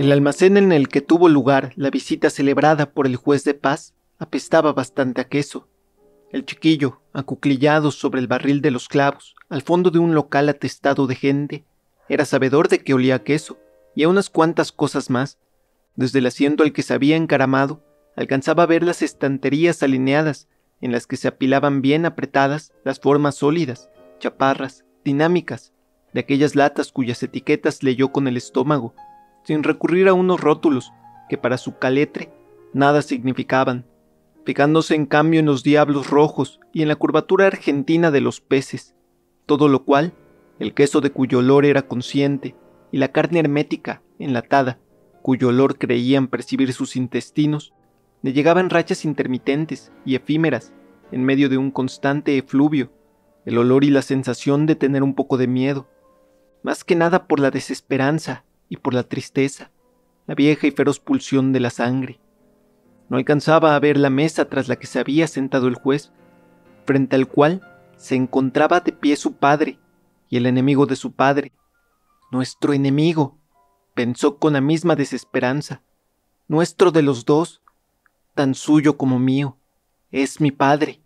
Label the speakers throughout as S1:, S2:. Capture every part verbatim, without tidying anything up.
S1: El almacén en el que tuvo lugar la visita celebrada por el juez de paz apestaba bastante a queso. El chiquillo, acuclillado sobre el barril de los clavos, al fondo de un local atestado de gente, era sabedor de que olía a queso y a unas cuantas cosas más. Desde el asiento al que se había encaramado, alcanzaba a ver las estanterías alineadas, en las que se apilaban bien apretadas las formas sólidas, chaparras, dinámicas, de aquellas latas cuyas etiquetas leyó con el estómago, sin recurrir a unos rótulos que para su caletre nada significaban, fijándose en cambio en los diablos rojos y en la curvatura argentina de los peces, todo lo cual, el queso de cuyo olor era consciente, y la carne hermética, enlatada, cuyo olor creían percibir sus intestinos, le llegaban rachas intermitentes y efímeras, en medio de un constante efluvio, el olor y la sensación de tener un poco de miedo, más que nada por la desesperanza y por la tristeza, la vieja y feroz pulsión de la sangre. No alcanzaba a ver la mesa tras la que se había sentado el juez, frente al cual se encontraba de pie su padre y el enemigo de su padre. Nuestro enemigo, pensó con la misma desesperanza, nuestro de los dos, tan suyo como mío, es mi padre.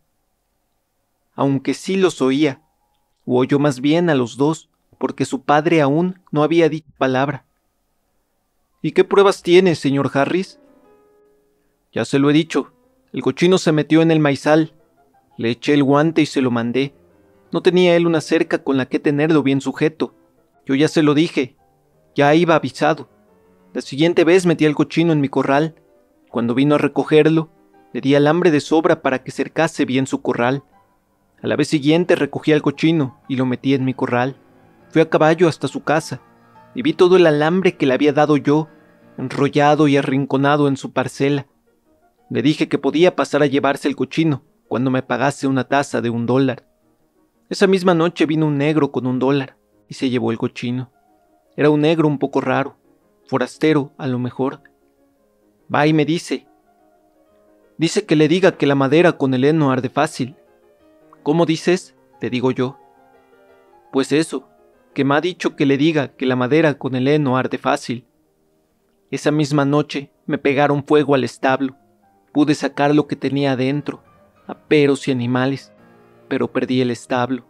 S1: Aunque sí los oía, o oyó más bien a los dos, porque su padre aún no había dicho palabra. ¿Y qué pruebas tiene, señor Harris? Ya se lo he dicho, el cochino se metió en el maizal. Le eché el guante y se lo mandé. No tenía él una cerca con la que tenerlo bien sujeto. Yo ya se lo dije, ya iba avisado. La siguiente vez metí al cochino en mi corral. Cuando vino a recogerlo, le di alambre de sobra para que cercase bien su corral. A la vez siguiente recogí al cochino y lo metí en mi corral. Fui a caballo hasta su casa y vi todo el alambre que le había dado yo, enrollado y arrinconado en su parcela. Le dije que podía pasar a llevarse el cochino cuando me pagase una taza de un dólar. Esa misma noche vino un negro con un dólar y se llevó el cochino. Era un negro un poco raro, forastero a lo mejor. Va y me dice, dice que le diga que la madera con el heno arde fácil. ¿Cómo dices? Te digo yo. Pues eso, que me ha dicho que le diga que la madera con el heno arde fácil. Esa misma noche me pegaron fuego al establo. Pude sacar lo que tenía adentro, aperos y animales, pero perdí el establo.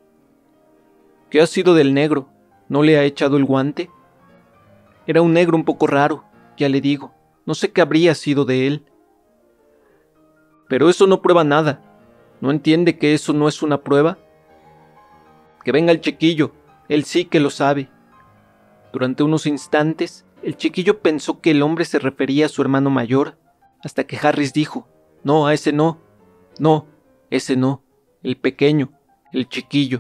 S1: ¿Qué ha sido del negro? ¿No le ha echado el guante? Era un negro un poco raro, ya le digo, no sé qué habría sido de él. Pero eso no prueba nada. ¿No entiende que eso no es una prueba? Que venga el chiquillo, él sí que lo sabe. Durante unos instantes, el chiquillo pensó que el hombre se refería a su hermano mayor, hasta que Harris dijo, no, a ese no, no, ese no, el pequeño, el chiquillo.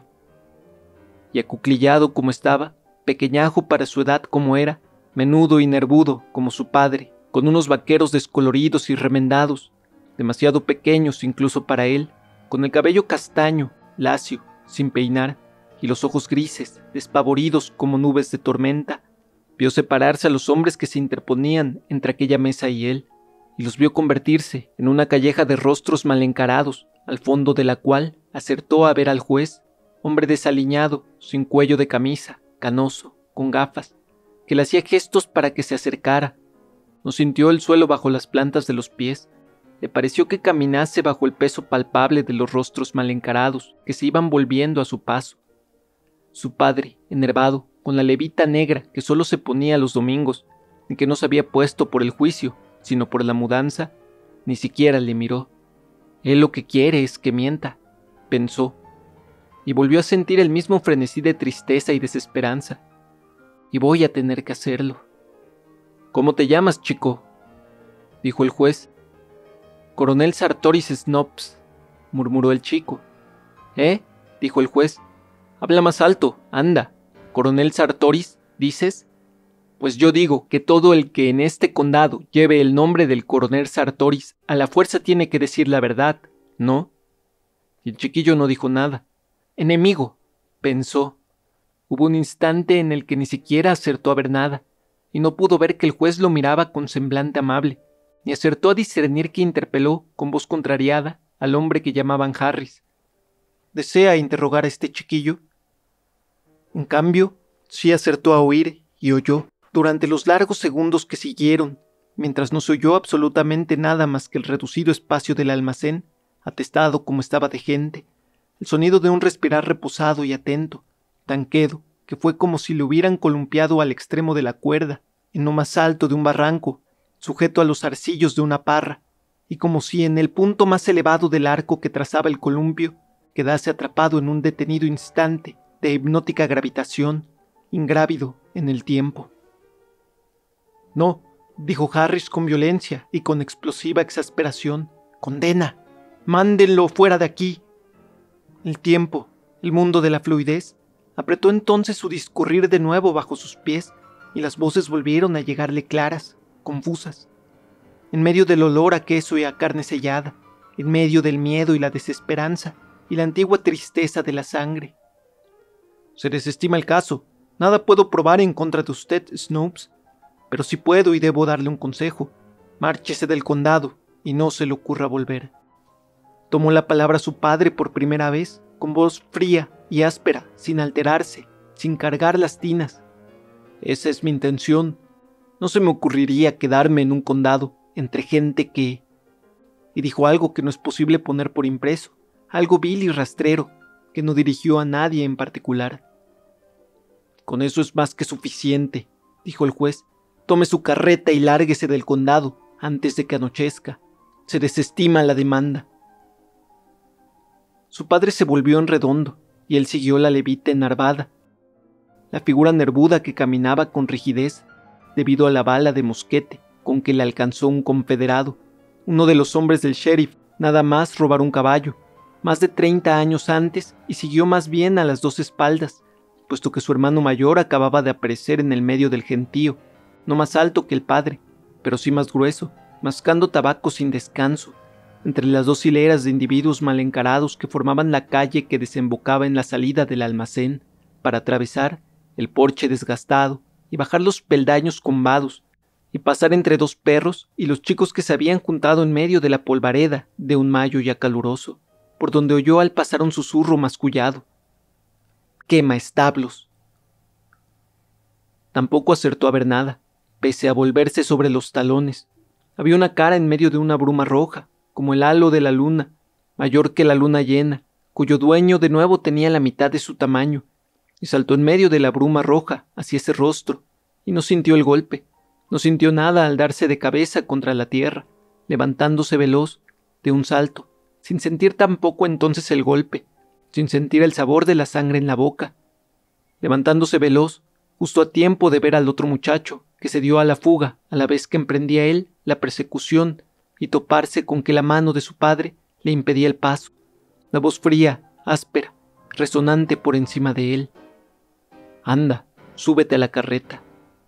S1: Y acuclillado como estaba, pequeñajo para su edad como era, menudo y nervudo como su padre, con unos vaqueros descoloridos y remendados, demasiado pequeños incluso para él, con el cabello castaño, lacio, sin peinar, y los ojos grises, despavoridos como nubes de tormenta, vio separarse a los hombres que se interponían entre aquella mesa y él, y los vio convertirse en una calleja de rostros mal encarados, al fondo de la cual acertó a ver al juez, hombre desaliñado, sin cuello de camisa, canoso, con gafas, que le hacía gestos para que se acercara. No sintió el suelo bajo las plantas de los pies, le pareció que caminase bajo el peso palpable de los rostros mal encarados que se iban volviendo a su paso. Su padre, enervado, con la levita negra que solo se ponía los domingos, y que no se había puesto por el juicio, sino por la mudanza, ni siquiera le miró. Él lo que quiere es que mienta, pensó, y volvió a sentir el mismo frenesí de tristeza y desesperanza. Y voy a tener que hacerlo. ¿Cómo te llamas, chico?, dijo el juez. Coronel Sartoris Snops, murmuró el chico. ¿Eh?, dijo el juez. Habla más alto, anda. ¿Coronel Sartoris, dices? Pues yo digo que todo el que en este condado lleve el nombre del coronel Sartoris a la fuerza tiene que decir la verdad, ¿no? Y el chiquillo no dijo nada. Enemigo, pensó. Hubo un instante en el que ni siquiera acertó a ver nada, y no pudo ver que el juez lo miraba con semblante amable, ni acertó a discernir que interpeló, con voz contrariada, al hombre que llamaban Harris. ¿Desea interrogar a este chiquillo? En cambio, sí acertó a oír y oyó. Durante los largos segundos que siguieron, mientras no se oyó absolutamente nada más que el reducido espacio del almacén, atestado como estaba de gente, el sonido de un respirar reposado y atento, tan quedo que fue como si le hubieran columpiado al extremo de la cuerda, en lo más alto de un barranco, sujeto a los arcillos de una parra, y como si en el punto más elevado del arco que trazaba el columpio quedase atrapado en un detenido instante de hipnótica gravitación, ingrávido en el tiempo. «No», dijo Harris con violencia y con explosiva exasperación. «¡Condena! ¡Mándenlo fuera de aquí!». El tiempo, el mundo de la fluidez, apretó entonces su discurrir de nuevo bajo sus pies y las voces volvieron a llegarle claras, confusas. En medio del olor a queso y a carne sellada, en medio del miedo y la desesperanza y la antigua tristeza de la sangre. «Se desestima el caso. Nada puedo probar en contra de usted, Snopes. Pero sí puedo y debo darle un consejo. Márchese del condado y no se le ocurra volver». Tomó la palabra su padre por primera vez, con voz fría y áspera, sin alterarse, sin cargar las tinas. «Esa es mi intención. No se me ocurriría quedarme en un condado, entre gente que...». Y dijo algo que no es posible poner por impreso, algo vil y rastrero, que no dirigió a nadie en particular. «Con eso es más que suficiente», dijo el juez. «Tome su carreta y lárguese del condado antes de que anochezca. Se desestima la demanda». Su padre se volvió en redondo, y él siguió la levita enarvada, la figura nervuda que caminaba con rigidez, debido a la bala de mosquete con que le alcanzó un confederado, uno de los hombres del sheriff, nada más robar un caballo, más de treinta años antes, y siguió más bien a las dos espaldas, puesto que su hermano mayor acababa de aparecer en el medio del gentío, no más alto que el padre, pero sí más grueso, mascando tabaco sin descanso, entre las dos hileras de individuos mal encarados que formaban la calle que desembocaba en la salida del almacén, para atravesar el porche desgastado y bajar los peldaños combados, y pasar entre dos perros y los chicos que se habían juntado en medio de la polvareda de un mayo ya caluroso, por donde oyó al pasar un susurro mascullado: «¡Quema establos!». Tampoco acertó a ver nada, pese a volverse sobre los talones. Había una cara en medio de una bruma roja, como el halo de la luna, mayor que la luna llena, cuyo dueño de nuevo tenía la mitad de su tamaño, y saltó en medio de la bruma roja hacia ese rostro, y no sintió el golpe, no sintió nada al darse de cabeza contra la tierra, levantándose veloz, de un salto, sin sentir tampoco entonces el golpe, sin sentir el sabor de la sangre en la boca, levantándose veloz, justo a tiempo de ver al otro muchacho, que se dio a la fuga a la vez que emprendía él la persecución, y toparse con que la mano de su padre le impedía el paso, la voz fría, áspera, resonante por encima de él: «Anda, súbete a la carreta».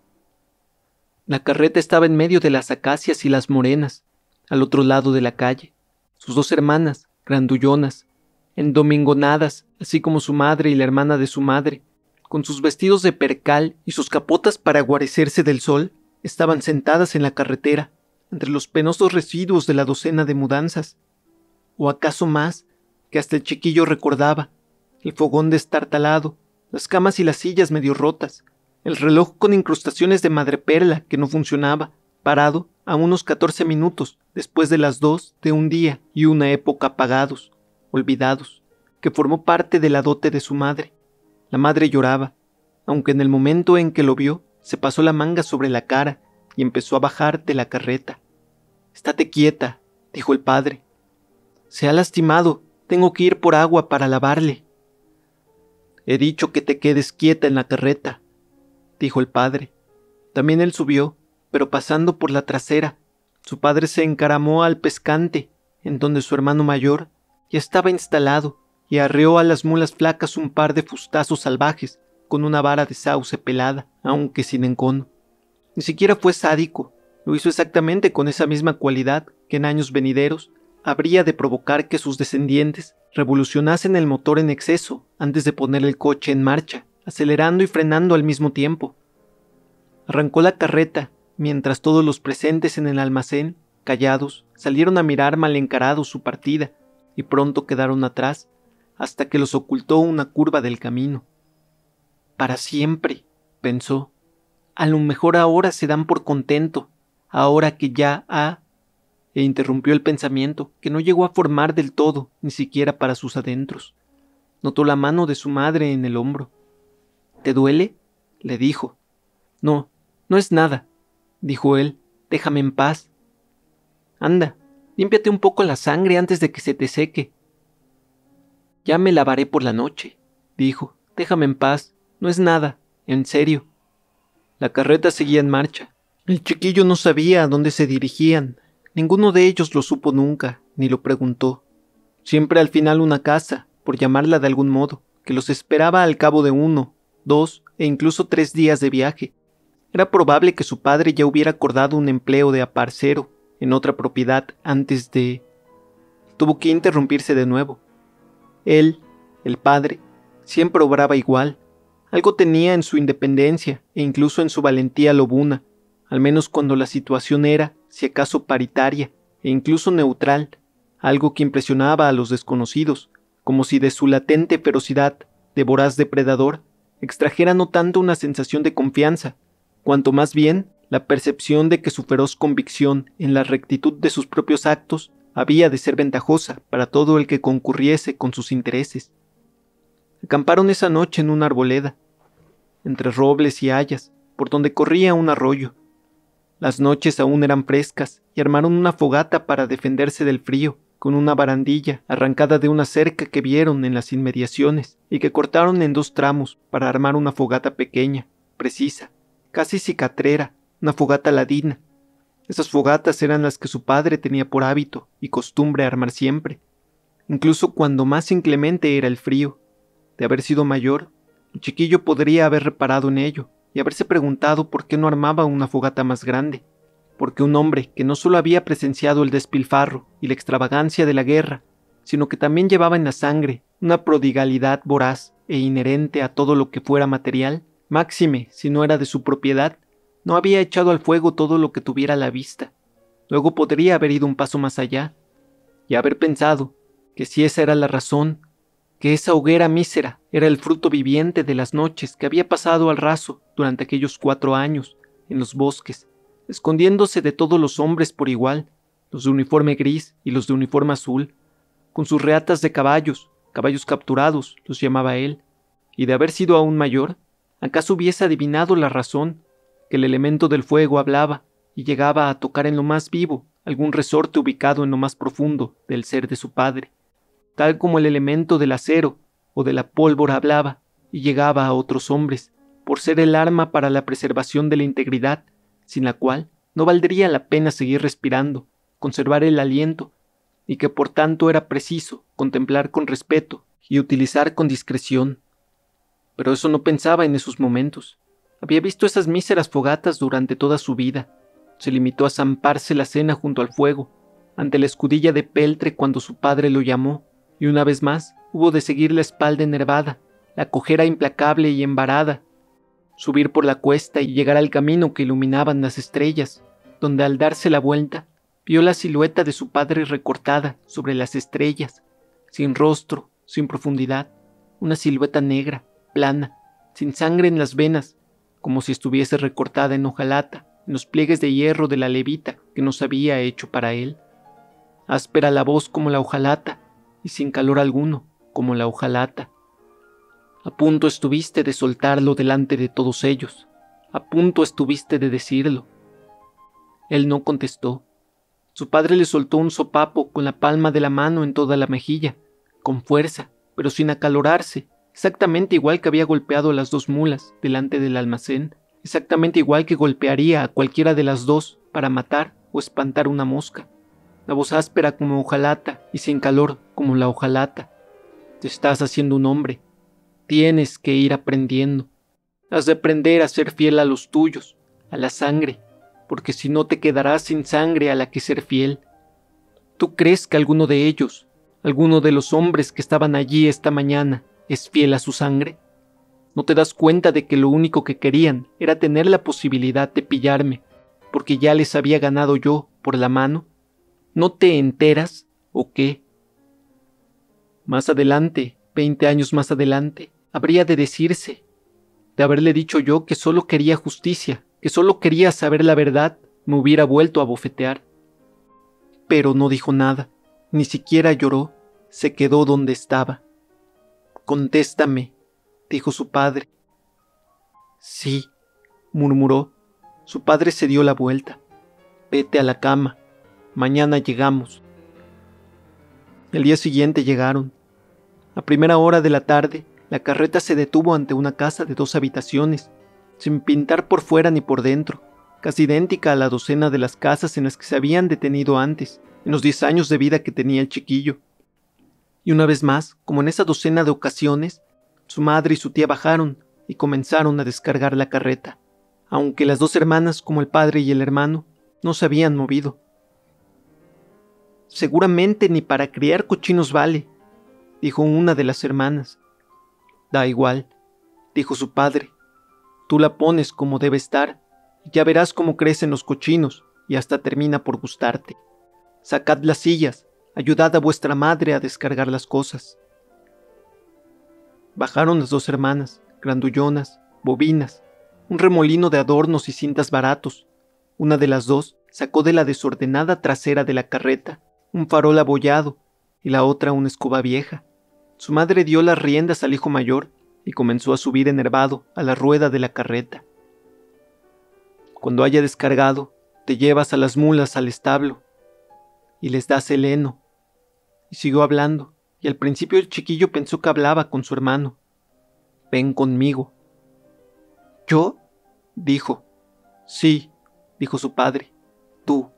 S1: La carreta estaba en medio de las acacias y las morenas, al otro lado de la calle. Sus dos hermanas, grandullonas, endomingonadas, así como su madre y la hermana de su madre, con sus vestidos de percal y sus capotas para guarecerse del sol, estaban sentadas en la carretera, entre los penosos residuos de la docena de mudanzas, o acaso más, que hasta el chiquillo recordaba: el fogón destartalado, las camas y las sillas medio rotas, el reloj con incrustaciones de madreperla que no funcionaba, parado a unos catorce minutos después de las dos de un día y una época apagados, olvidados, que formó parte de la dote de su madre. La madre lloraba, aunque en el momento en que lo vio, se pasó la manga sobre la cara y empezó a bajar de la carreta. «Estate quieta», dijo el padre. «Se ha lastimado, tengo que ir por agua para lavarle». «He dicho que te quedes quieta en la carreta», dijo el padre. También él subió, pero pasando por la trasera. Su padre se encaramó al pescante, en donde su hermano mayor ya estaba instalado, y arreó a las mulas flacas un par de fustazos salvajes con una vara de sauce pelada, aunque sin encono. Ni siquiera fue sádico, lo hizo exactamente con esa misma cualidad que en años venideros habría de provocar que sus descendientes revolucionasen el motor en exceso antes de poner el coche en marcha, acelerando y frenando al mismo tiempo. Arrancó la carreta, mientras todos los presentes en el almacén, callados, salieron a mirar mal encarados su partida, y pronto quedaron atrás, hasta que los ocultó una curva del camino. «Para siempre», pensó, a lo mejor ahora se dan por contento, ahora que ya ha... E interrumpió el pensamiento, que no llegó a formar del todo, ni siquiera para sus adentros. Notó la mano de su madre en el hombro. ¿Te duele?, le dijo. No, no es nada, dijo él. Déjame en paz. Anda, límpiate un poco la sangre antes de que se te seque. Ya me lavaré por la noche, dijo. Déjame en paz, no es nada, en serio. La carreta seguía en marcha. El chiquillo no sabía a dónde se dirigían. Ninguno de ellos lo supo nunca, ni lo preguntó. Siempre al final una casa, por llamarla de algún modo, que los esperaba al cabo de uno, dos e incluso tres días de viaje. Era probable que su padre ya hubiera acordado un empleo de aparcero en otra propiedad antes de... Tuvo que interrumpirse de nuevo. Él, el padre, siempre obraba igual. Algo tenía en su independencia e incluso en su valentía lobuna, al menos cuando la situación era, si acaso paritaria, e incluso neutral, algo que impresionaba a los desconocidos, como si de su latente ferocidad, de voraz depredador, extrajera no tanto una sensación de confianza, cuanto más bien la percepción de que su feroz convicción en la rectitud de sus propios actos había de ser ventajosa para todo el que concurriese con sus intereses. Acamparon esa noche en una arboleda, entre robles y hayas, por donde corría un arroyo. Las noches aún eran frescas y armaron una fogata para defenderse del frío, con una barandilla arrancada de una cerca que vieron en las inmediaciones y que cortaron en dos tramos para armar una fogata pequeña, precisa, casi cicatrera, una fogata ladina. Esas fogatas eran las que su padre tenía por hábito y costumbre armar siempre, incluso cuando más inclemente era el frío. De haber sido mayor, el chiquillo podría haber reparado en ello y haberse preguntado por qué no armaba una fogata más grande, porque un hombre que no solo había presenciado el despilfarro y la extravagancia de la guerra, sino que también llevaba en la sangre una prodigalidad voraz e inherente a todo lo que fuera material, máxime si no era de su propiedad, no había echado al fuego todo lo que tuviera a la vista. Luego podría haber ido un paso más allá y haber pensado que si esa era la razón, que esa hoguera mísera era el fruto viviente de las noches que había pasado al raso durante aquellos cuatro años, en los bosques, escondiéndose de todos los hombres por igual, los de uniforme gris y los de uniforme azul, con sus reatas de caballos, caballos capturados, los llamaba él, y de haber sido aún mayor, ¿acaso hubiese adivinado la razón, que el elemento del fuego hablaba y llegaba a tocar en lo más vivo algún resorte ubicado en lo más profundo del ser de su padre, tal como el elemento del acero o de la pólvora hablaba y llegaba a otros hombres, por ser el arma para la preservación de la integridad, sin la cual no valdría la pena seguir respirando, conservar el aliento, y que por tanto era preciso contemplar con respeto y utilizar con discreción. Pero eso no pensaba en esos momentos. Había visto esas míseras fogatas durante toda su vida. Se limitó a zamparse la cena junto al fuego, ante la escudilla de peltre cuando su padre lo llamó, y una vez más hubo de seguir la espalda enervada, la cojera implacable y embarada, subir por la cuesta y llegar al camino que iluminaban las estrellas, donde al darse la vuelta vio la silueta de su padre recortada sobre las estrellas, sin rostro, sin profundidad, una silueta negra, plana, sin sangre en las venas, como si estuviese recortada en hojalata, en los pliegues de hierro de la levita que nos había hecho para él. Áspera la voz como la hojalata, y sin calor alguno, como la hojalata. A punto estuviste de soltarlo delante de todos ellos, a punto estuviste de decirlo. Él no contestó. Su padre le soltó un sopapo con la palma de la mano en toda la mejilla, con fuerza, pero sin acalorarse, exactamente igual que había golpeado a las dos mulas delante del almacén, exactamente igual que golpearía a cualquiera de las dos para matar o espantar una mosca. La voz áspera como hojalata y sin calor como la hojalata. Te estás haciendo un hombre. Tienes que ir aprendiendo. Has de aprender a ser fiel a los tuyos, a la sangre, porque si no te quedarás sin sangre a la que ser fiel. ¿Tú crees que alguno de ellos, alguno de los hombres que estaban allí esta mañana, es fiel a su sangre? ¿No te das cuenta de que lo único que querían era tener la posibilidad de pillarme, porque ya les había ganado yo por la mano? ¿No te enteras o qué? Más adelante, veinte años más adelante, habría de decirse, de haberle dicho yo que solo quería justicia, que solo quería saber la verdad, me hubiera vuelto a bofetear. Pero no dijo nada, ni siquiera lloró, se quedó donde estaba. «Contéstame», dijo su padre. «Sí», murmuró. Su padre se dio la vuelta. «Vete a la cama. Mañana llegamos». El día siguiente llegaron. A primera hora de la tarde, la carreta se detuvo ante una casa de dos habitaciones, sin pintar por fuera ni por dentro, casi idéntica a la docena de las casas en las que se habían detenido antes, en los diez años de vida que tenía el chiquillo. Y una vez más, como en esa docena de ocasiones, su madre y su tía bajaron y comenzaron a descargar la carreta, aunque las dos hermanas, como el padre y el hermano, no se habían movido. «Seguramente ni para criar cochinos vale», dijo una de las hermanas. «Da igual», dijo su padre. «Tú la pones como debe estar, y ya verás cómo crecen los cochinos, y hasta termina por gustarte. Sacad las sillas, ayudad a vuestra madre a descargar las cosas». Bajaron las dos hermanas, grandullonas, bobinas, un remolino de adornos y cintas baratos. Una de las dos sacó de la desordenada trasera de la carreta un farol abollado y la otra una escoba vieja. Su madre dio las riendas al hijo mayor y comenzó a subir enervado a la rueda de la carreta. «Cuando haya descargado, te llevas a las mulas al establo y les das el heno». Y siguió hablando, y al principio el chiquillo pensó que hablaba con su hermano. «Ven conmigo». «¿Yo?», dijo. «Sí», dijo su padre. «Tú».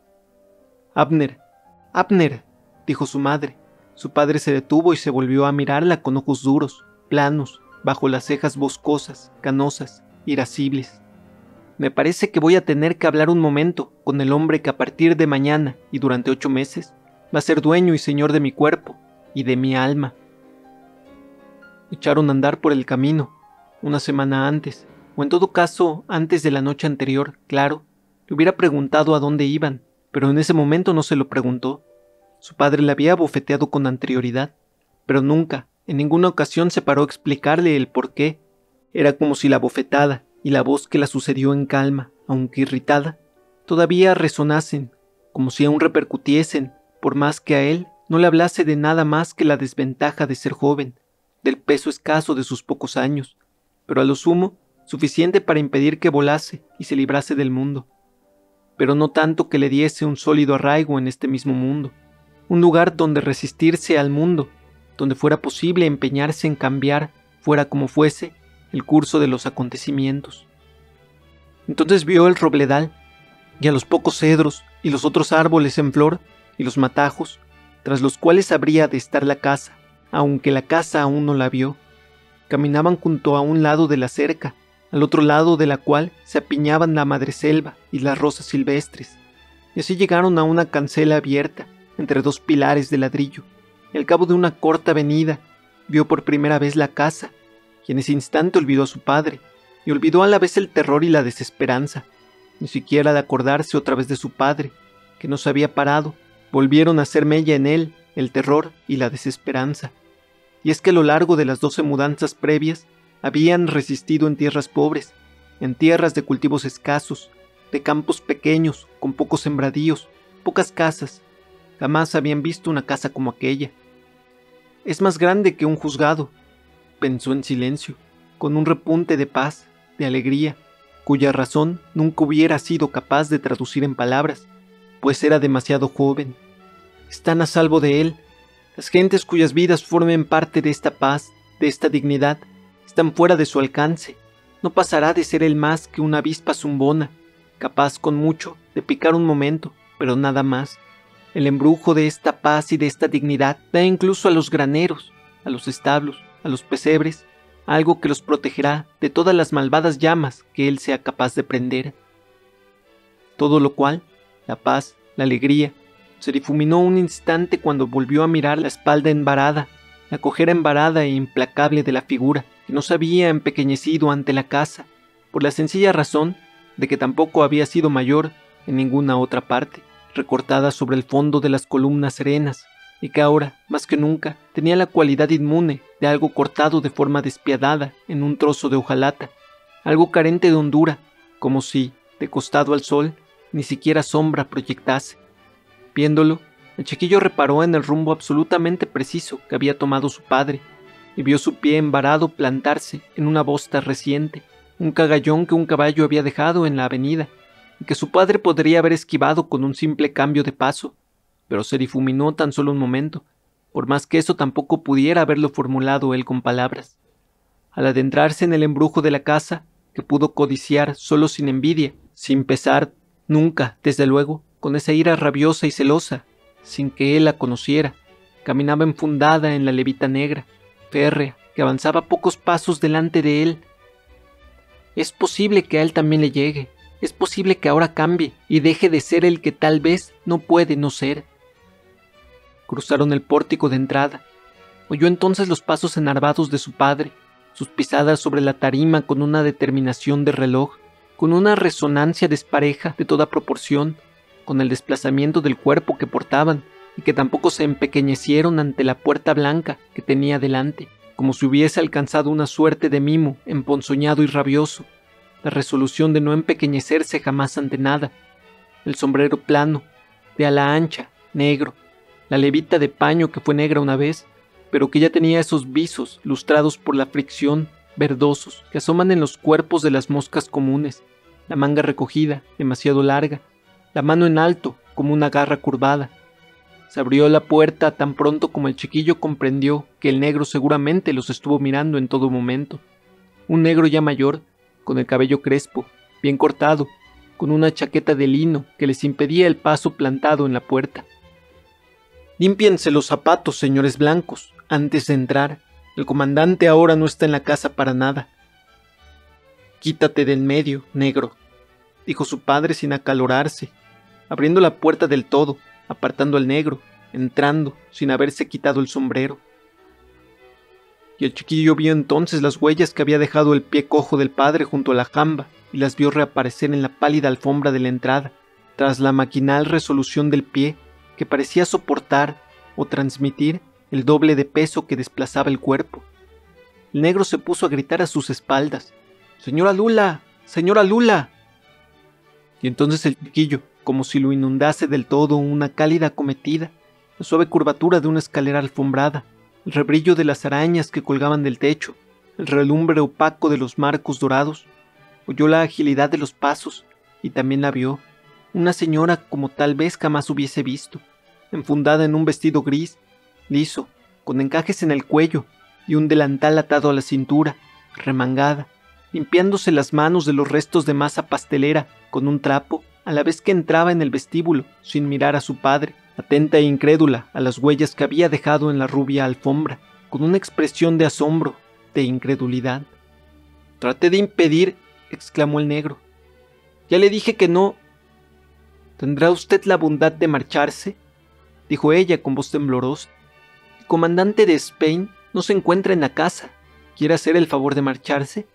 S1: «Abner, Abner», dijo su madre. Su padre se detuvo y se volvió a mirarla con ojos duros, planos, bajo las cejas boscosas, canosas, irascibles. «Me parece que voy a tener que hablar un momento con el hombre que a partir de mañana y durante ocho meses va a ser dueño y señor de mi cuerpo y de mi alma». Echaron a andar por el camino, una semana antes, o en todo caso antes de la noche anterior, claro. Le hubiera preguntado a dónde iban, pero en ese momento no se lo preguntó. Su padre le había bofeteado con anterioridad, pero nunca, en ninguna ocasión se paró a explicarle el por qué. Era como si la bofetada y la voz que la sucedió en calma, aunque irritada, todavía resonasen, como si aún repercutiesen, por más que a él no le hablase de nada más que la desventaja de ser joven, del peso escaso de sus pocos años, pero a lo sumo suficiente para impedir que volase y se librase del mundo, pero no tanto que le diese un sólido arraigo en este mismo mundo, un lugar donde resistirse al mundo, donde fuera posible empeñarse en cambiar, fuera como fuese, el curso de los acontecimientos. Entonces vio el robledal, y a los pocos cedros y los otros árboles en flor, y los matajos, tras los cuales habría de estar la casa, aunque la casa aún no la vio. Caminaban junto a un lado de la cerca, al otro lado de la cual se apiñaban la madreselva y las rosas silvestres, y así llegaron a una cancela abierta, entre dos pilares de ladrillo, y al cabo de una corta avenida, vio por primera vez la casa, y en ese instante olvidó a su padre, y olvidó a la vez el terror y la desesperanza. Ni siquiera al acordarse otra vez de su padre, que no se había parado, volvieron a hacer mella en él el terror y la desesperanza. Y es que a lo largo de las doce mudanzas previas, habían resistido en tierras pobres, en tierras de cultivos escasos, de campos pequeños, con pocos sembradíos, pocas casas. Jamás habían visto una casa como aquella. «Es más grande que un juzgado», pensó en silencio, con un repunte de paz, de alegría, cuya razón nunca hubiera sido capaz de traducir en palabras, pues era demasiado joven. Están a salvo de él. Las gentes cuyas vidas formen parte de esta paz, de esta dignidad, están fuera de su alcance. No pasará de ser él más que una avispa zumbona, capaz con mucho de picar un momento, pero nada más. El embrujo de esta paz y de esta dignidad da incluso a los graneros, a los establos, a los pesebres, algo que los protegerá de todas las malvadas llamas que él sea capaz de prender. Todo lo cual, la paz, la alegría, se difuminó un instante cuando volvió a mirar la espalda embarada, la cojera embarada e implacable de la figura, que no se había empequeñecido ante la casa, por la sencilla razón de que tampoco había sido mayor en ninguna otra parte, recortada sobre el fondo de las columnas serenas, y que ahora, más que nunca, tenía la cualidad inmune de algo cortado de forma despiadada en un trozo de hojalata, algo carente de hondura, como si, de costado al sol, ni siquiera sombra proyectase. Viéndolo, el chiquillo reparó en el rumbo absolutamente preciso que había tomado su padre, y vio su pie embarado plantarse en una bosta reciente, un cagallón que un caballo había dejado en la avenida, y que su padre podría haber esquivado con un simple cambio de paso, pero se difuminó tan solo un momento, por más que eso tampoco pudiera haberlo formulado él con palabras. Al adentrarse en el embrujo de la casa, que pudo codiciar solo sin envidia, sin pesar, nunca, desde luego, con esa ira rabiosa y celosa, sin que él la conociera, caminaba enfundada en la levita negra, férrea, que avanzaba pocos pasos delante de él. Es posible que a él también le llegue, es posible que ahora cambie y deje de ser el que tal vez no puede no ser. Cruzaron el pórtico de entrada. Oyó entonces los pasos enarvados de su padre, sus pisadas sobre la tarima con una determinación de reloj, con una resonancia despareja de toda proporción, con el desplazamiento del cuerpo que portaban, y que tampoco se empequeñecieron ante la puerta blanca que tenía delante, como si hubiese alcanzado una suerte de mimo emponzoñado y rabioso, la resolución de no empequeñecerse jamás ante nada, el sombrero plano, de ala ancha, negro, la levita de paño que fue negra una vez, pero que ya tenía esos visos lustrados por la fricción, verdosos, que asoman en los cuerpos de las moscas comunes, la manga recogida, demasiado larga, la mano en alto, como una garra curvada. Se abrió la puerta tan pronto como el chiquillo comprendió que el negro seguramente los estuvo mirando en todo momento. Un negro ya mayor, con el cabello crespo, bien cortado, con una chaqueta de lino que les impedía el paso plantado en la puerta. «Límpiense los zapatos, señores blancos, antes de entrar. El comandante ahora no está en la casa para nada». «Quítate de en medio, negro», dijo su padre sin acalorarse, abriendo la puerta del todo, apartando al negro, entrando sin haberse quitado el sombrero. Y el chiquillo vio entonces las huellas que había dejado el pie cojo del padre junto a la jamba y las vio reaparecer en la pálida alfombra de la entrada, tras la maquinal resolución del pie que parecía soportar o transmitir el doble de peso que desplazaba el cuerpo. El negro se puso a gritar a sus espaldas: «¡Señora Lula! ¡Señora Lula!». Y entonces el chiquillo, como si lo inundase del todo una cálida acometida, la suave curvatura de una escalera alfombrada, el rebrillo de las arañas que colgaban del techo, el relumbre opaco de los marcos dorados, oyó la agilidad de los pasos y también la vio, una señora como tal vez jamás hubiese visto, enfundada en un vestido gris, liso, con encajes en el cuello y un delantal atado a la cintura, remangada, limpiándose las manos de los restos de masa pastelera con un trapo, a la vez que entraba en el vestíbulo, sin mirar a su padre, atenta e incrédula a las huellas que había dejado en la rubia alfombra, con una expresión de asombro, de incredulidad. «Traté de impedir», exclamó el negro. «Ya le dije que no». «¿Tendrá usted la bondad de marcharse?», dijo ella con voz temblorosa. «El comandante de Spain no se encuentra en la casa. ¿Quiere hacer el favor de marcharse?».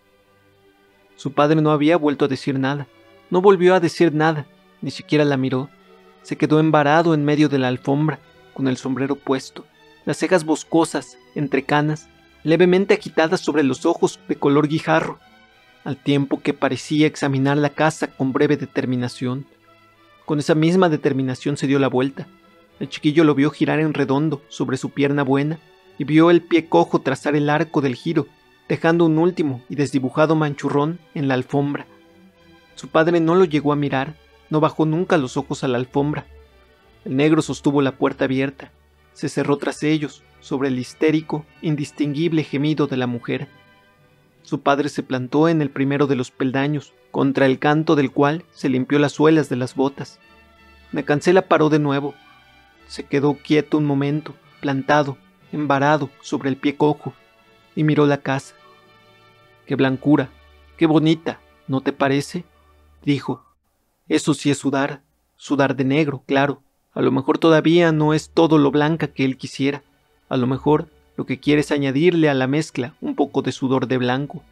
S1: Su padre no había vuelto a decir nada. No volvió a decir nada, ni siquiera la miró. Se quedó embarado en medio de la alfombra, con el sombrero puesto, las cejas boscosas, entre canas, levemente agitadas sobre los ojos de color guijarro, al tiempo que parecía examinar la casa con breve determinación. Con esa misma determinación se dio la vuelta. El chiquillo lo vio girar en redondo sobre su pierna buena y vio el pie cojo trazar el arco del giro, dejando un último y desdibujado manchurrón en la alfombra. Su padre no lo llegó a mirar, no bajó nunca los ojos a la alfombra. El negro sostuvo la puerta abierta, se cerró tras ellos, sobre el histérico, indistinguible gemido de la mujer. Su padre se plantó en el primero de los peldaños, contra el canto del cual se limpió las suelas de las botas. Nacancela paró de nuevo. Se quedó quieto un momento, plantado, embarado sobre el pie cojo, y miró la casa. «Qué blancura, qué bonita, ¿no te parece?», dijo. «Eso sí es sudar, sudar de negro, claro. A lo mejor todavía no es todo lo blanca que él quisiera. A lo mejor lo que quiere es añadirle a la mezcla un poco de sudor de blanco».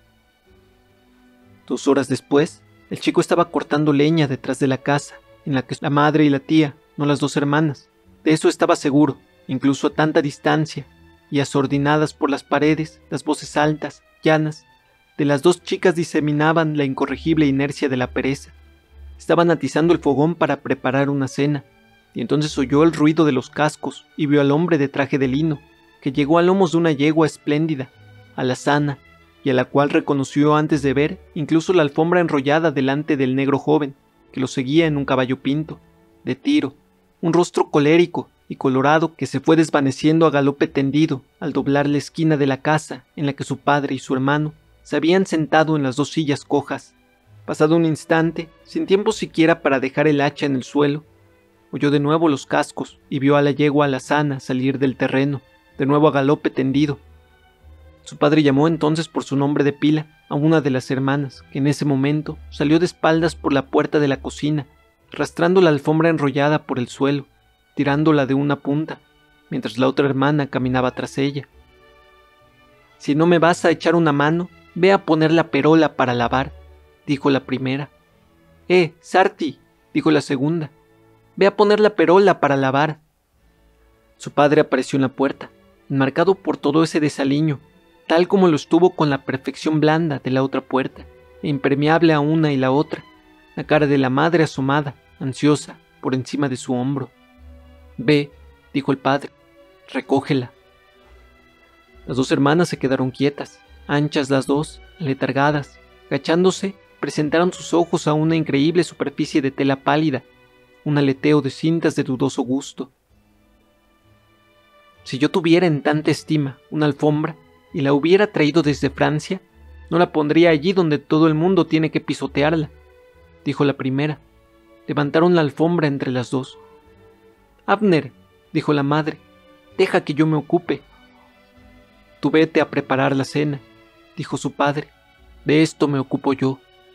S1: Dos horas después, el chico estaba cortando leña detrás de la casa, en la que la madre y la tía, no las dos hermanas. De eso estaba seguro, incluso a tanta distancia, y asordinadas por las paredes, las voces altas, llanas, de las dos chicas diseminaban la incorregible inercia de la pereza. Estaban atizando el fogón para preparar una cena, y entonces oyó el ruido de los cascos y vio al hombre de traje de lino, que llegó a lomos de una yegua espléndida, alazana, y a la cual reconoció antes de ver incluso la alfombra enrollada delante del negro joven, que lo seguía en un caballo pinto, de tiro, un rostro colérico y colorado que se fue desvaneciendo a galope tendido al doblar la esquina de la casa en la que su padre y su hermano se habían sentado en las dos sillas cojas. Pasado un instante, sin tiempo siquiera para dejar el hacha en el suelo, oyó de nuevo los cascos y vio a la yegua alazana salir del terreno, de nuevo a galope tendido. Su padre llamó entonces por su nombre de pila a una de las hermanas, que en ese momento salió de espaldas por la puerta de la cocina, arrastrando la alfombra enrollada por el suelo, tirándola de una punta, mientras la otra hermana caminaba tras ella. «Si no me vas a echar una mano, ve a poner la perola para lavar», dijo la primera. «Eh, Sarti», dijo la segunda, «ve a poner la perola para lavar». Su padre apareció en la puerta, enmarcado por todo ese desaliño, tal como lo estuvo con la perfección blanda de la otra puerta, e impermeable a una y la otra, la cara de la madre asomada, ansiosa, por encima de su hombro. «Ve», dijo el padre, «recógela». Las dos hermanas se quedaron quietas, anchas las dos, aletargadas. Agachándose, presentaron sus ojos a una increíble superficie de tela pálida, un aleteo de cintas de dudoso gusto. «Si yo tuviera en tanta estima una alfombra y la hubiera traído desde Francia, no la pondría allí donde todo el mundo tiene que pisotearla», dijo la primera. Levantaron la alfombra entre las dos. «Abner», dijo la madre, «deja que yo me ocupe». «Tú vete a preparar la cena», dijo su padre, «de esto me ocupo yo».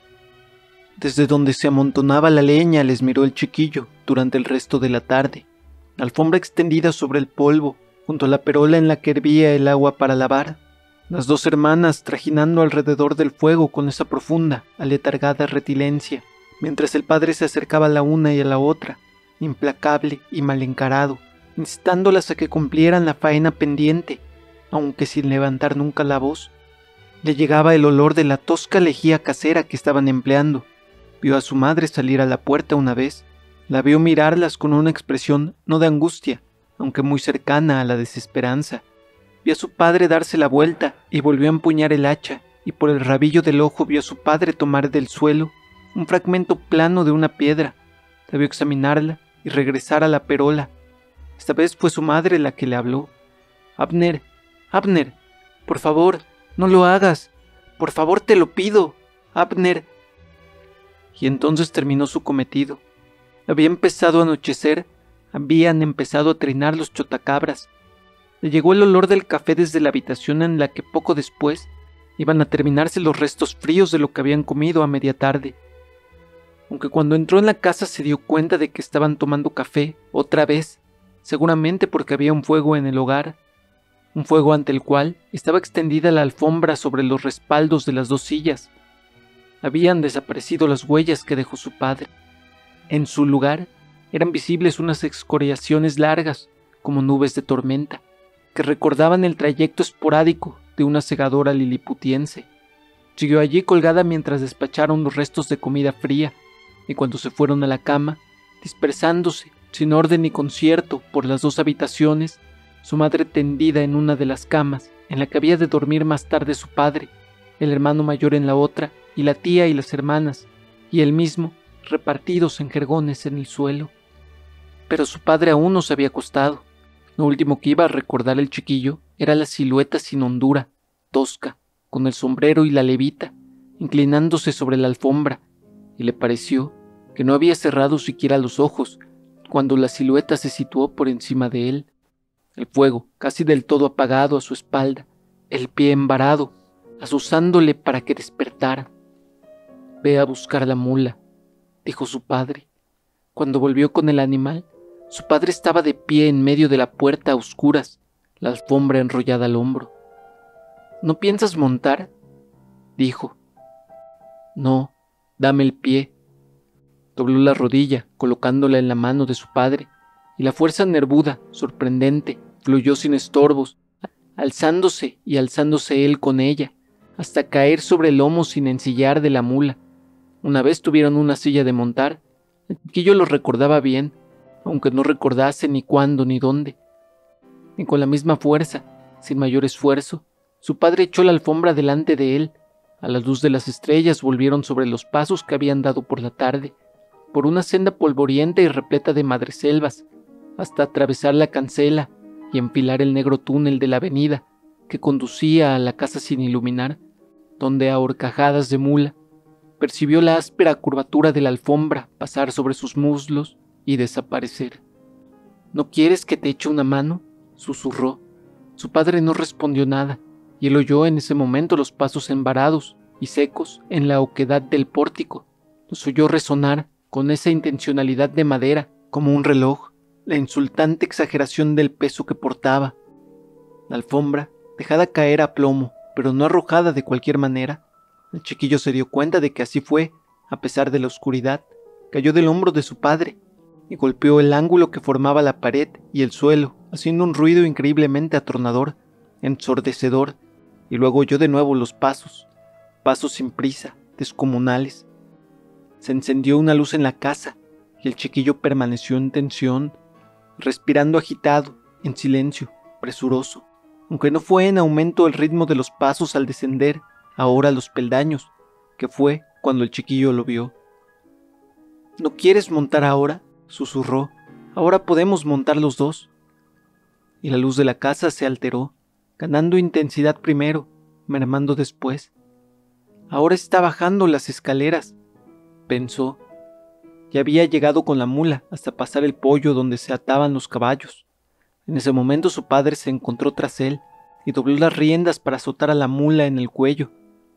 S1: Desde donde se amontonaba la leña les miró el chiquillo durante el resto de la tarde, la alfombra extendida sobre el polvo, junto a la perola en la que hervía el agua para lavar, las dos hermanas trajinando alrededor del fuego con esa profunda, aletargada retilencia, mientras el padre se acercaba a la una y a la otra, implacable y mal encarado, instándolas a que cumplieran la faena pendiente, aunque sin levantar nunca la voz. Le llegaba el olor de la tosca lejía casera que estaban empleando. Vio a su madre salir a la puerta una vez, la vio mirarlas con una expresión no de angustia, aunque muy cercana a la desesperanza. Vio a su padre darse la vuelta y volvió a empuñar el hacha, y por el rabillo del ojo vio a su padre tomar del suelo un fragmento plano de una piedra. La vio examinarla y regresar a la perola. Esta vez fue su madre la que le habló. «Abner, Abner, por favor, no lo hagas. Por favor, te lo pido, Abner». Y entonces terminó su cometido. Había empezado a anochecer, habían empezado a trinar los chotacabras. Le llegó el olor del café desde la habitación en la que poco después iban a terminarse los restos fríos de lo que habían comido a media tarde. Aunque cuando entró en la casa se dio cuenta de que estaban tomando café otra vez, seguramente porque había un fuego en el hogar, un fuego ante el cual estaba extendida la alfombra sobre los respaldos de las dos sillas. Habían desaparecido las huellas que dejó su padre. En su lugar eran visibles unas excoriaciones largas, como nubes de tormenta, que recordaban el trayecto esporádico de una segadora liliputiense. Siguió allí colgada mientras despacharon los restos de comida fría, y cuando se fueron a la cama, dispersándose, sin orden ni concierto, por las dos habitaciones, su madre tendida en una de las camas, en la que había de dormir más tarde su padre, el hermano mayor en la otra, y la tía y las hermanas, y él mismo, repartidos en jergones en el suelo. Pero su padre aún no se había acostado. Lo último que iba a recordar el chiquillo era la silueta sin hondura, tosca, con el sombrero y la levita, inclinándose sobre la alfombra, y le pareció que no había cerrado siquiera los ojos cuando la silueta se situó por encima de él. El fuego, casi del todo apagado a su espalda, el pie embarado, azuzándole para que despertara. «Ve a buscar la mula», dijo su padre. Cuando volvió con el animal, su padre estaba de pie en medio de la puerta a oscuras, la alfombra enrollada al hombro. «¿No piensas montar?», dijo. «No, dame el pie». Dobló la rodilla, colocándola en la mano de su padre, y la fuerza nervuda, sorprendente, fluyó sin estorbos, alzándose y alzándose él con ella, hasta caer sobre el lomo sin ensillar de la mula. Una vez tuvieron una silla de montar. El chiquillo lo recordaba bien, aunque no recordase ni cuándo ni dónde. Y con la misma fuerza, sin mayor esfuerzo, su padre echó la alfombra delante de él. A la luz de las estrellas volvieron sobre los pasos que habían dado por la tarde, por una senda polvorienta y repleta de madreselvas, hasta atravesar la cancela y enfilar el negro túnel de la avenida que conducía a la casa sin iluminar, donde a horcajadas de mula percibió la áspera curvatura de la alfombra pasar sobre sus muslos y desaparecer. ¿No quieres que te eche una mano?, susurró. Su padre no respondió nada, y él oyó en ese momento los pasos embarados y secos en la oquedad del pórtico. Los oyó resonar con esa intencionalidad de madera, como un reloj, la insultante exageración del peso que portaba. La alfombra, dejada caer a plomo, pero no arrojada de cualquier manera. El chiquillo se dio cuenta de que así fue, a pesar de la oscuridad. Cayó del hombro de su padre y golpeó el ángulo que formaba la pared y el suelo, haciendo un ruido increíblemente atronador, ensordecedor, y luego oyó de nuevo los pasos, pasos sin prisa, descomunales. Se encendió una luz en la casa y el chiquillo permaneció en tensión, respirando agitado, en silencio, presuroso, aunque no fue en aumento el ritmo de los pasos al descender ahora los peldaños, que fue cuando el chiquillo lo vio. ¿No quieres montar ahora?, susurró. Ahora podemos montar los dos. Y la luz de la casa se alteró, ganando intensidad primero, mermando después. Ahora está bajando las escaleras, pensó. Ya había llegado con la mula hasta pasar el poyo donde se ataban los caballos. En ese momento su padre se encontró tras él y dobló las riendas para azotar a la mula en el cuello.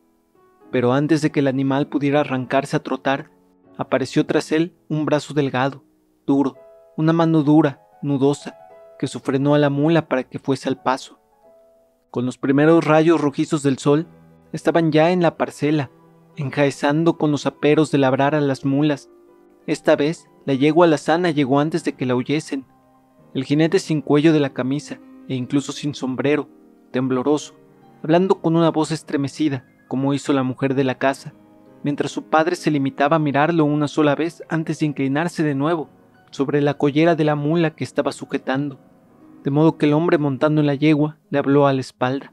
S1: Pero antes de que el animal pudiera arrancarse a trotar, apareció tras él un brazo delgado, duro, una mano dura, nudosa, que sufrenó a la mula para que fuese al paso. Con los primeros rayos rojizos del sol, estaban ya en la parcela, enjaezando con los aperos de labrar a las mulas. Esta vez, la yegua alazana llegó antes de que la huyesen. El jinete sin cuello de la camisa, e incluso sin sombrero, tembloroso, hablando con una voz estremecida, como hizo la mujer de la casa, mientras su padre se limitaba a mirarlo una sola vez antes de inclinarse de nuevo sobre la collera de la mula que estaba sujetando, de modo que el hombre montando en la yegua le habló a la espalda.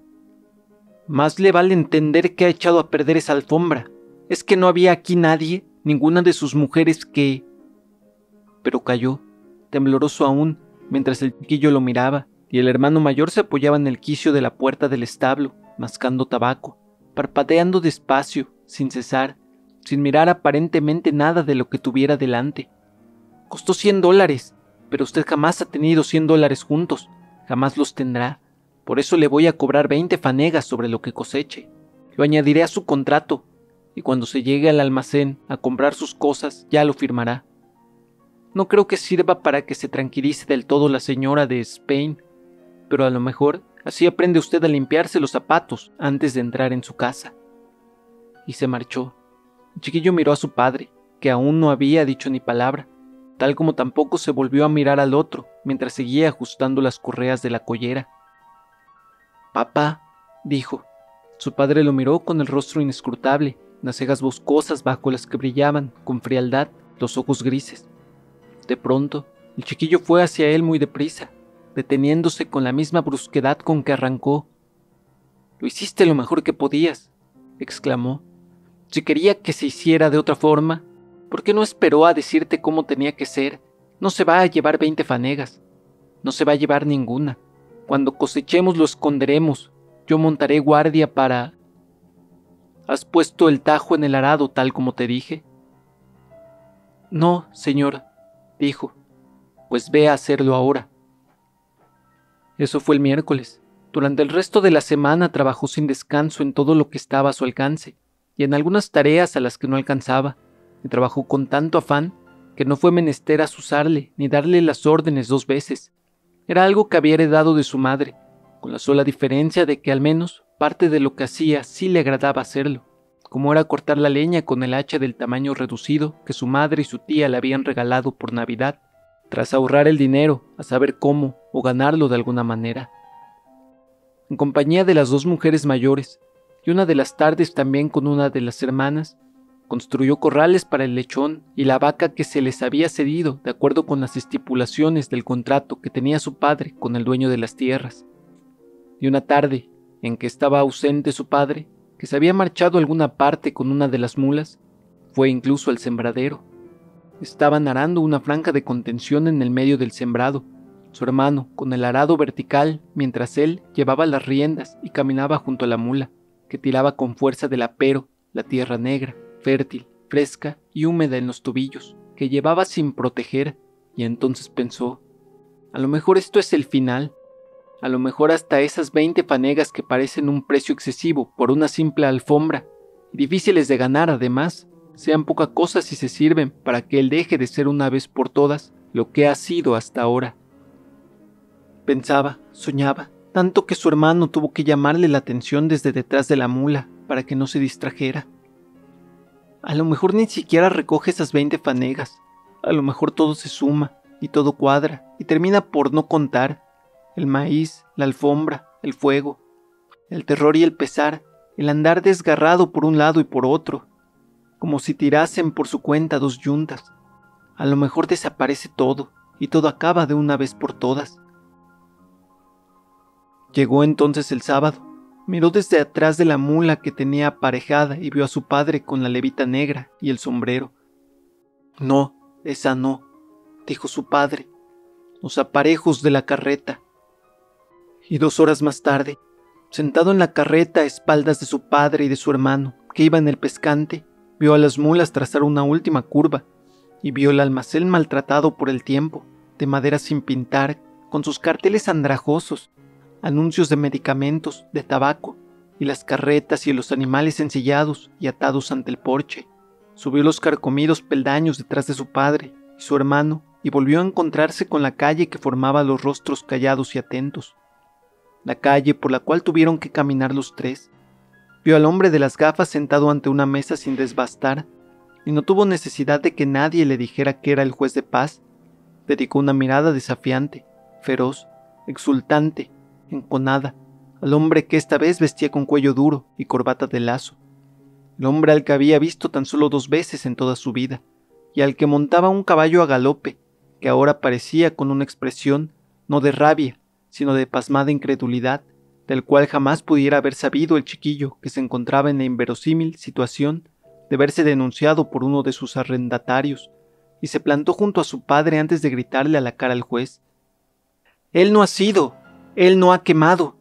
S1: Más le vale entender que ha echado a perder esa alfombra. Es que no había aquí nadie, ninguna de sus mujeres que... Pero calló, tembloroso aún, mientras el chiquillo lo miraba, y el hermano mayor se apoyaba en el quicio de la puerta del establo, mascando tabaco, parpadeando despacio, sin cesar, sin mirar aparentemente nada de lo que tuviera delante. Costó cien dólares, pero usted jamás ha tenido cien dólares juntos, jamás los tendrá. Por eso le voy a cobrar veinte fanegas sobre lo que coseche. Lo añadiré a su contrato, y cuando se llegue al almacén a comprar sus cosas, ya lo firmará. No creo que sirva para que se tranquilice del todo la señora de Spain, pero a lo mejor así aprende usted a limpiarse los zapatos antes de entrar en su casa. Y se marchó. El chiquillo miró a su padre, que aún no había dicho ni palabra, tal como tampoco se volvió a mirar al otro mientras seguía ajustando las correas de la collera. «Papá», dijo. Su padre lo miró con el rostro inescrutable, las cejas boscosas bajo las que brillaban, con frialdad, los ojos grises. De pronto, el chiquillo fue hacia él muy deprisa, deteniéndose con la misma brusquedad con que arrancó. «Lo hiciste lo mejor que podías», exclamó. «Si quería que se hiciera de otra forma, ¿por qué no esperó a decirte cómo tenía que ser? No se va a llevar veinte fanegas. No se va a llevar ninguna. Cuando cosechemos lo esconderemos. Yo montaré guardia para... ¿Has puesto el tajo en el arado tal como te dije?» «No, señor», dijo. «Pues ve a hacerlo ahora». Eso fue el miércoles. Durante el resto de la semana trabajó sin descanso en todo lo que estaba a su alcance, y en algunas tareas a las que no alcanzaba, y trabajó con tanto afán que no fue menester azuzarle ni darle las órdenes dos veces. Era algo que había heredado de su madre, con la sola diferencia de que al menos parte de lo que hacía sí le agradaba hacerlo, como era cortar la leña con el hacha del tamaño reducido que su madre y su tía le habían regalado por Navidad, tras ahorrar el dinero, a saber cómo, o ganarlo de alguna manera. En compañía de las dos mujeres mayores, y una de las tardes también con una de las hermanas, construyó corrales para el lechón y la vaca que se les había cedido de acuerdo con las estipulaciones del contrato que tenía su padre con el dueño de las tierras. Y una tarde, en que estaba ausente su padre, que se había marchado a alguna parte con una de las mulas, fue incluso al sembradero. Estaban arando una franja de contención en el medio del sembrado, su hermano con el arado vertical, mientras él llevaba las riendas y caminaba junto a la mula, que tiraba con fuerza del apero, la tierra negra, fértil, fresca y húmeda en los tobillos, que llevaba sin proteger, y entonces pensó, a lo mejor esto es el final, a lo mejor hasta esas veinte fanegas que parecen un precio excesivo por una simple alfombra, y difíciles de ganar además, sean poca cosa si se sirven para que él deje de ser una vez por todas lo que ha sido hasta ahora. Pensaba, soñaba, tanto que su hermano tuvo que llamarle la atención desde detrás de la mula para que no se distrajera. A lo mejor ni siquiera recoge esas veinte fanegas, a lo mejor todo se suma y todo cuadra y termina por no contar, el maíz, la alfombra, el fuego, el terror y el pesar, el andar desgarrado por un lado y por otro, como si tirasen por su cuenta dos yuntas. A lo mejor desaparece todo y todo acaba de una vez por todas. Llegó entonces el sábado. Miró desde atrás de la mula que tenía aparejada y vio a su padre con la levita negra y el sombrero. No, esa no, dijo su padre, los aparejos de la carreta. Y dos horas más tarde, sentado en la carreta a espaldas de su padre y de su hermano, que iba en el pescante, vio a las mulas trazar una última curva y vio el almacén maltratado por el tiempo, de madera sin pintar, con sus carteles andrajosos, anuncios de medicamentos, de tabaco, y las carretas y los animales ensillados y atados ante el porche. Subió los carcomidos peldaños detrás de su padre y su hermano y volvió a encontrarse con la calle que formaba los rostros callados y atentos. La calle por la cual tuvieron que caminar los tres. Vio al hombre de las gafas sentado ante una mesa sin desbastar y no tuvo necesidad de que nadie le dijera que era el juez de paz. Dedicó una mirada desafiante, feroz, exultante, enconada, al hombre que esta vez vestía con cuello duro y corbata de lazo, el hombre al que había visto tan solo dos veces en toda su vida, y al que montaba un caballo a galope, que ahora parecía con una expresión no de rabia, sino de pasmada incredulidad, del cual jamás pudiera haber sabido el chiquillo que se encontraba en la inverosímil situación de verse denunciado por uno de sus arrendatarios, y se plantó junto a su padre antes de gritarle a la cara al juez: «Él no ha sido, él no ha quemado».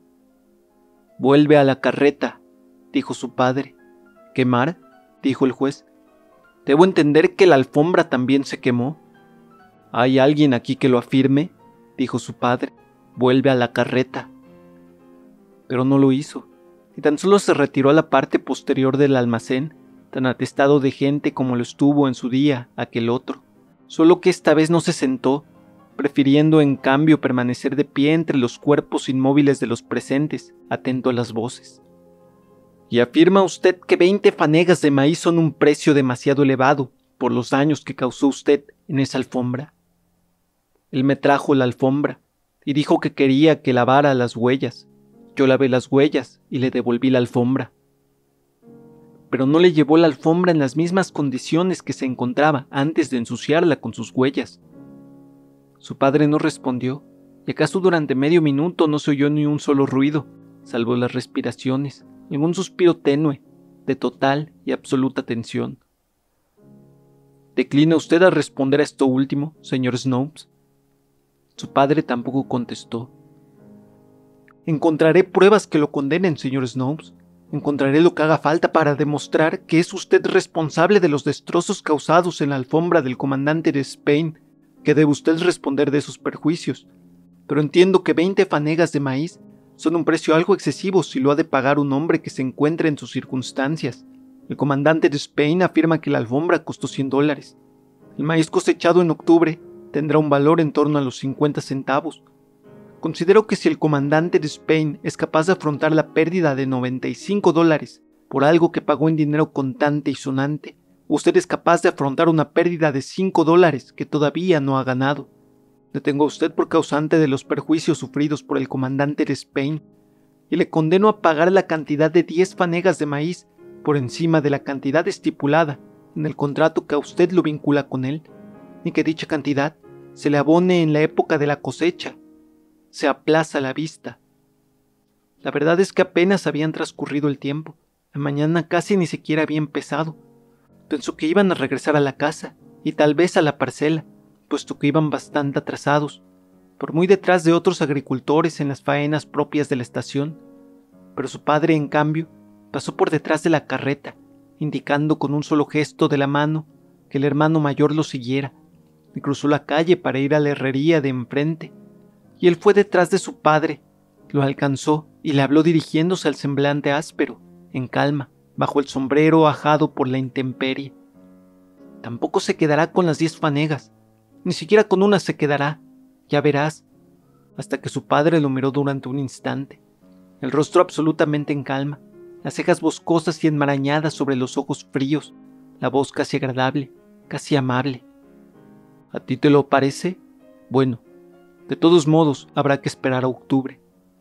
S1: «Vuelve a la carreta», dijo su padre. «¿Quemar?», dijo el juez. «Debo entender que la alfombra también se quemó». «¿Hay alguien aquí que lo afirme?», dijo su padre. «Vuelve a la carreta». Pero no lo hizo, y tan solo se retiró a la parte posterior del almacén, tan atestado de gente como lo estuvo en su día aquel otro, solo que esta vez no se sentó, prefiriendo en cambio permanecer de pie entre los cuerpos inmóviles de los presentes, atento a las voces. «¿Y afirma usted que veinte fanegas de maíz son un precio demasiado elevado por los daños que causó usted en esa alfombra?» Él me trajo la alfombra y dijo que quería que lavara las huellas. Yo lavé las huellas y le devolví la alfombra. Pero no le llevó la alfombra en las mismas condiciones que se encontraba antes de ensuciarla con sus huellas. Su padre no respondió, y acaso durante medio minuto no se oyó ni un solo ruido, salvo las respiraciones, y un suspiro tenue, de total y absoluta tensión. ¿Declina usted a responder a esto último, señor Snopes? Su padre tampoco contestó. Encontraré pruebas que lo condenen, señor Snopes. Encontraré lo que haga falta para demostrar que es usted responsable de los destrozos causados en la alfombra del comandante de Spain, que debe usted responder de esos perjuicios. Pero entiendo que veinte fanegas de maíz son un precio algo excesivo si lo ha de pagar un hombre que se encuentre en sus circunstancias. El comandante de Spain afirma que la alfombra costó cien dólares. El maíz cosechado en octubre tendrá un valor en torno a los cincuenta centavos. Considero que si el comandante de Spain es capaz de afrontar la pérdida de noventa y cinco dólares por algo que pagó en dinero contante y sonante, usted es capaz de afrontar una pérdida de cinco dólares que todavía no ha ganado. Detengo a usted por causante de los perjuicios sufridos por el comandante de Spain, y le condeno a pagar la cantidad de diez fanegas de maíz por encima de la cantidad estipulada en el contrato que a usted lo vincula con él, y que dicha cantidad se le abone en la época de la cosecha. Se aplaza la vista. La verdad es que apenas habían transcurrido el tiempo. La mañana casi ni siquiera había empezado. Pensó que iban a regresar a la casa y tal vez a la parcela, puesto que iban bastante atrasados, por muy detrás de otros agricultores en las faenas propias de la estación. Pero su padre, en cambio, pasó por detrás de la carreta, indicando con un solo gesto de la mano que el hermano mayor lo siguiera, y cruzó la calle para ir a la herrería de enfrente. Y él fue detrás de su padre, lo alcanzó y le habló dirigiéndose al semblante áspero, en calma, bajo el sombrero ajado por la intemperie. Tampoco se quedará con las diez fanegas, ni siquiera con una se quedará, ya verás, hasta que su padre lo miró durante un instante, el rostro absolutamente en calma, las cejas boscosas y enmarañadas sobre los ojos fríos, la voz casi agradable, casi amable. ¿A ti te lo parece? Bueno, de todos modos habrá que esperar a octubre.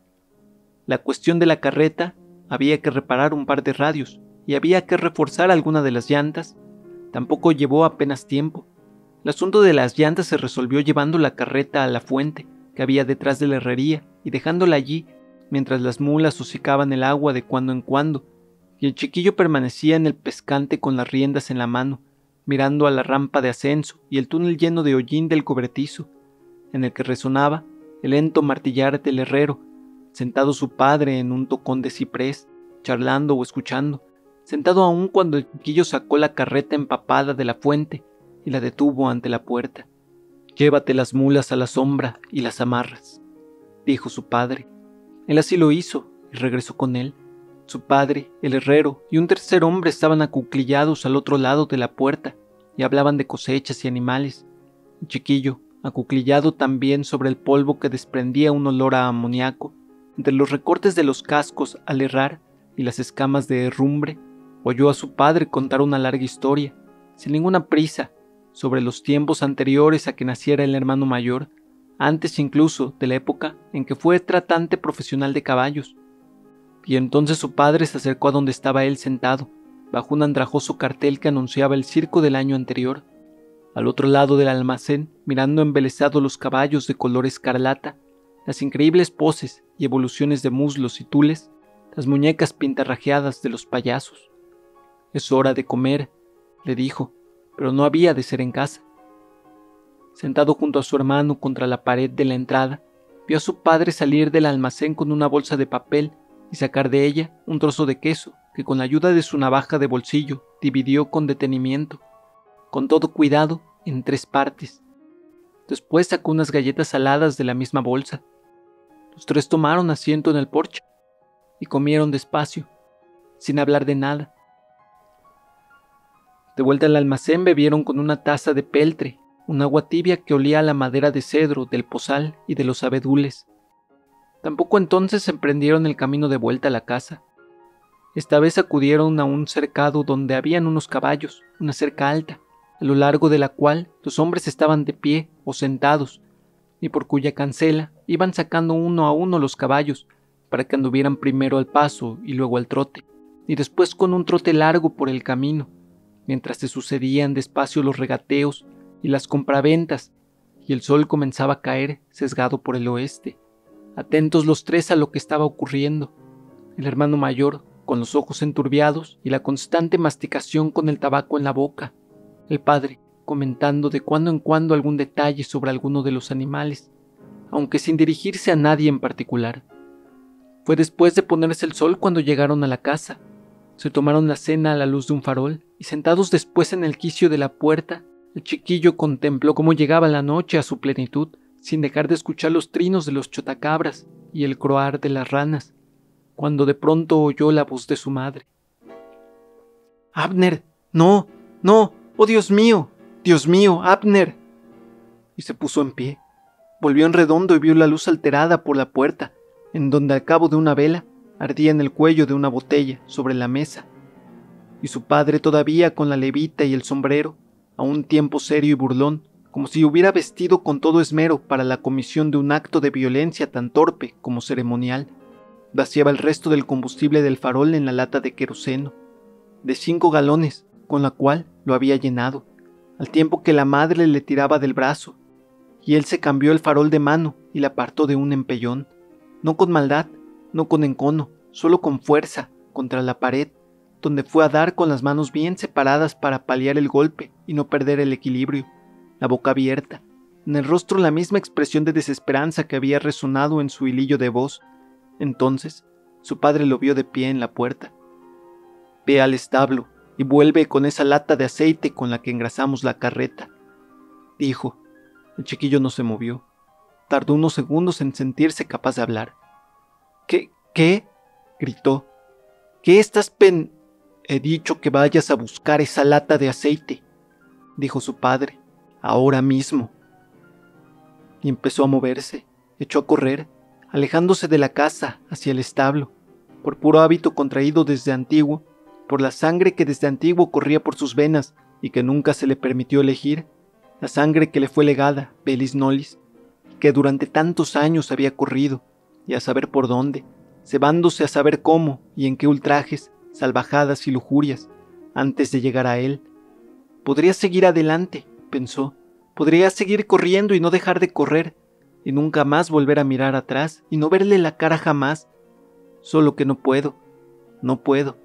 S1: La cuestión de la carreta, había que reparar un par de radios y había que reforzar alguna de las llantas, tampoco llevó apenas tiempo. El asunto de las llantas se resolvió llevando la carreta a la fuente que había detrás de la herrería y dejándola allí mientras las mulas hocicaban el agua de cuando en cuando, y el chiquillo permanecía en el pescante con las riendas en la mano, mirando a la rampa de ascenso y el túnel lleno de hollín del cobertizo, en el que resonaba el lento martillar del herrero, sentado su padre en un tocón de ciprés, charlando o escuchando, sentado aún cuando el chiquillo sacó la carreta empapada de la fuente y la detuvo ante la puerta. «Llévate las mulas a la sombra y las amarras», dijo su padre. Él así lo hizo y regresó con él. Su padre, el herrero y un tercer hombre estaban acuclillados al otro lado de la puerta y hablaban de cosechas y animales. El chiquillo, acuclillado también sobre el polvo que desprendía un olor a amoníaco, entre los recortes de los cascos al herrar y las escamas de herrumbre, oyó a su padre contar una larga historia, sin ninguna prisa, sobre los tiempos anteriores a que naciera el hermano mayor, antes incluso de la época en que fue tratante profesional de caballos. Y entonces su padre se acercó a donde estaba él sentado, bajo un andrajoso cartel que anunciaba el circo del año anterior. Al otro lado del almacén, mirando embelesado los caballos de color escarlata, las increíbles poses y evoluciones de muslos y tules, las muñecas pintarrajeadas de los payasos. «Es hora de comer», le dijo, pero no había de ser en casa. Sentado junto a su hermano contra la pared de la entrada, vio a su padre salir del almacén con una bolsa de papel y sacar de ella un trozo de queso que con la ayuda de su navaja de bolsillo dividió con detenimiento, con todo cuidado, en tres partes. Después sacó unas galletas saladas de la misma bolsa. Los tres tomaron asiento en el porche y comieron despacio, sin hablar de nada. De vuelta al almacén bebieron con una taza de peltre, un agua tibia que olía a la madera de cedro del pozal y de los abedules. Tampoco entonces emprendieron el camino de vuelta a la casa. Esta vez acudieron a un cercado donde habían unos caballos, una cerca alta, a lo largo de la cual los hombres estaban de pie o sentados, y por cuya cancela iban sacando uno a uno los caballos, para que anduvieran primero al paso y luego al trote, y después con un trote largo por el camino, mientras se sucedían despacio los regateos y las compraventas, y el sol comenzaba a caer sesgado por el oeste, atentos los tres a lo que estaba ocurriendo. El hermano mayor, con los ojos enturbiados y la constante masticación con el tabaco en la boca, el padre, comentando de cuando en cuando algún detalle sobre alguno de los animales, aunque sin dirigirse a nadie en particular. Fue después de ponerse el sol cuando llegaron a la casa. Se tomaron la cena a la luz de un farol y sentados después en el quicio de la puerta, el chiquillo contempló cómo llegaba la noche a su plenitud, sin dejar de escuchar los trinos de los chotacabras y el croar de las ranas, cuando de pronto oyó la voz de su madre. «¡Abner! ¡No! ¡No! ¡Oh, Dios mío! ¡Dios mío! ¡Abner!» Y se puso en pie. Volvió en redondo y vio la luz alterada por la puerta, en donde al cabo de una vela ardía en el cuello de una botella sobre la mesa. Y su padre todavía con la levita y el sombrero, a un tiempo serio y burlón, como si hubiera vestido con todo esmero para la comisión de un acto de violencia tan torpe como ceremonial, vaciaba el resto del combustible del farol en la lata de queroseno, de cinco galones, con la cual lo había llenado, al tiempo que la madre le tiraba del brazo, y él se cambió el farol de mano y la apartó de un empellón, no con maldad, no con encono, solo con fuerza, contra la pared, donde fue a dar con las manos bien separadas para paliar el golpe y no perder el equilibrio, la boca abierta, en el rostro la misma expresión de desesperanza que había resonado en su hilillo de voz. Entonces, su padre lo vio de pie en la puerta. «Ve al establo y vuelve con esa lata de aceite con la que engrasamos la carreta», dijo. El chiquillo no se movió. Tardó unos segundos en sentirse capaz de hablar. «¿Qué? ¿Qué?», gritó. «¿Qué estás pen...?» «He dicho que vayas a buscar esa lata de aceite», dijo su padre. «Ahora mismo». Y empezó a moverse, echó a correr, alejándose de la casa hacia el establo, por puro hábito contraído desde antiguo, por la sangre que desde antiguo corría por sus venas y que nunca se le permitió elegir, la sangre que le fue legada, velis nolis, que durante tantos años había corrido, y a saber por dónde, cebándose a saber cómo y en qué ultrajes, salvajadas y lujurias, antes de llegar a él. Podría seguir adelante, pensó, podría seguir corriendo y no dejar de correr, y nunca más volver a mirar atrás y no verle la cara jamás, solo que no puedo, no puedo.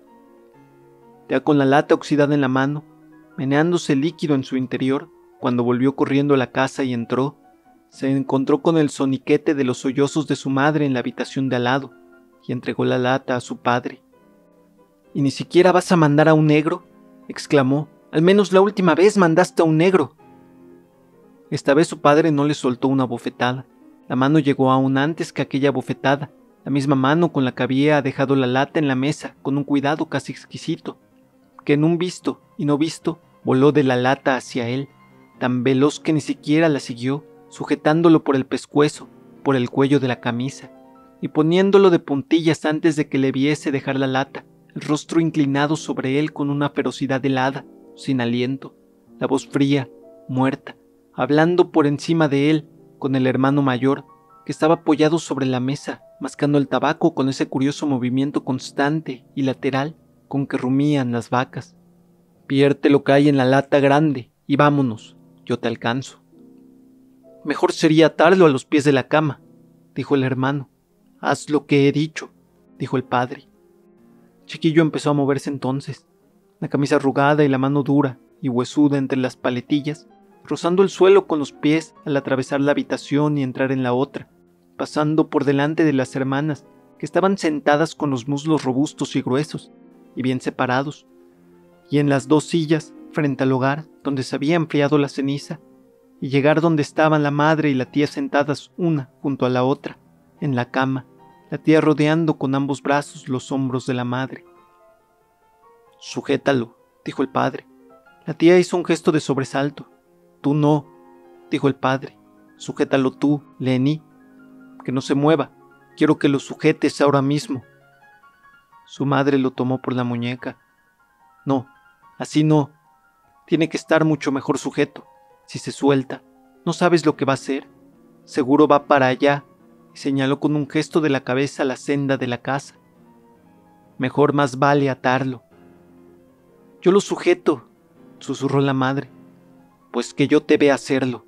S1: Ya con la lata oxidada en la mano, meneándose líquido en su interior, cuando volvió corriendo a la casa y entró, se encontró con el soniquete de los sollozos de su madre en la habitación de al lado, y entregó la lata a su padre. «¿Y ni siquiera vas a mandar a un negro?», exclamó. «Al menos la última vez mandaste a un negro». Esta vez su padre no le soltó una bofetada. La mano llegó aún antes que aquella bofetada, la misma mano con la que había dejado la lata en la mesa, con un cuidado casi exquisito, que en un visto y no visto voló de la lata hacia él, tan veloz que ni siquiera la siguió, sujetándolo por el pescuezo, por el cuello de la camisa, y poniéndolo de puntillas antes de que le viese dejar la lata, el rostro inclinado sobre él con una ferocidad helada, sin aliento, la voz fría, muerta, hablando por encima de él, con el hermano mayor, que estaba apoyado sobre la mesa, mascando el tabaco con ese curioso movimiento constante y lateral con que rumían las vacas. «Vierte lo que hay en la lata grande y vámonos, yo te alcanzo». «Mejor sería atarlo a los pies de la cama», dijo el hermano. «Haz lo que he dicho», dijo el padre. Chiquillo empezó a moverse entonces, la camisa arrugada y la mano dura y huesuda entre las paletillas, rozando el suelo con los pies al atravesar la habitación y entrar en la otra, pasando por delante de las hermanas, que estaban sentadas con los muslos robustos y gruesos, y bien separados, y en las dos sillas, frente al hogar, donde se había enfriado la ceniza, y llegar donde estaban la madre y la tía sentadas una junto a la otra, en la cama, la tía rodeando con ambos brazos los hombros de la madre. «Sujétalo», dijo el padre. La tía hizo un gesto de sobresalto. «Tú no», dijo el padre. «Sujétalo tú, Lenny. Que no se mueva. Quiero que lo sujetes ahora mismo». Su madre lo tomó por la muñeca. «No, así no. Tiene que estar mucho mejor sujeto. Si se suelta, no sabes lo que va a hacer. Seguro va para allá», y señaló con un gesto de la cabeza la senda de la casa. «Mejor más vale atarlo». «Yo lo sujeto», susurró la madre. «Pues que yo te vea hacerlo».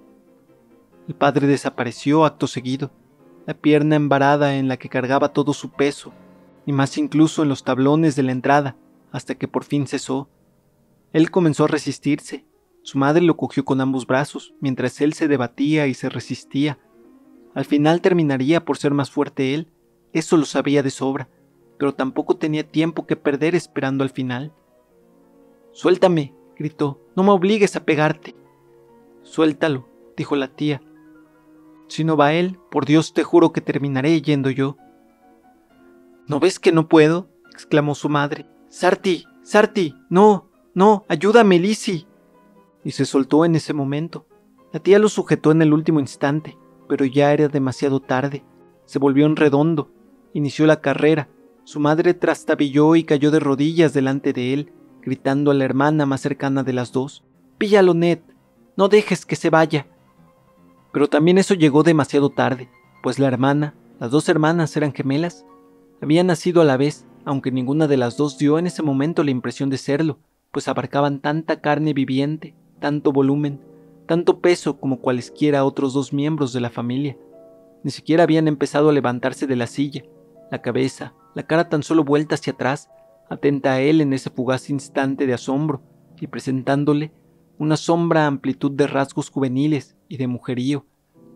S1: El padre desapareció acto seguido, la pierna embarada en la que cargaba todo su peso, y más incluso en los tablones de la entrada, hasta que por fin cesó. Él comenzó a resistirse. Su madre lo cogió con ambos brazos, mientras él se debatía y se resistía. Al final terminaría por ser más fuerte él, eso lo sabía de sobra, pero tampoco tenía tiempo que perder esperando al final. «Suéltame», gritó, «no me obligues a pegarte». «Suéltalo», dijo la tía. «Si no va él, por Dios te juro que terminaré yendo yo». «¿No ves que no puedo?», exclamó su madre. «Sarti, Sarti, no, no, ayúdame, Lizzie». Y se soltó en ese momento. La tía lo sujetó en el último instante, pero ya era demasiado tarde. Se volvió en redondo, inició la carrera. Su madre trastabilló y cayó de rodillas delante de él, gritando a la hermana más cercana de las dos: «Píllalo, Ned, no dejes que se vaya». Pero también eso llegó demasiado tarde, pues la hermana, las dos hermanas eran gemelas, Habían nacido a la vez, aunque ninguna de las dos dio en ese momento la impresión de serlo, pues abarcaban tanta carne viviente, tanto volumen, tanto peso como cualesquiera otros dos miembros de la familia. Ni siquiera habían empezado a levantarse de la silla, la cabeza, la cara tan solo vuelta hacia atrás, atenta a él en ese fugaz instante de asombro, y presentándole una sombra amplitud de rasgos juveniles y de mujerío,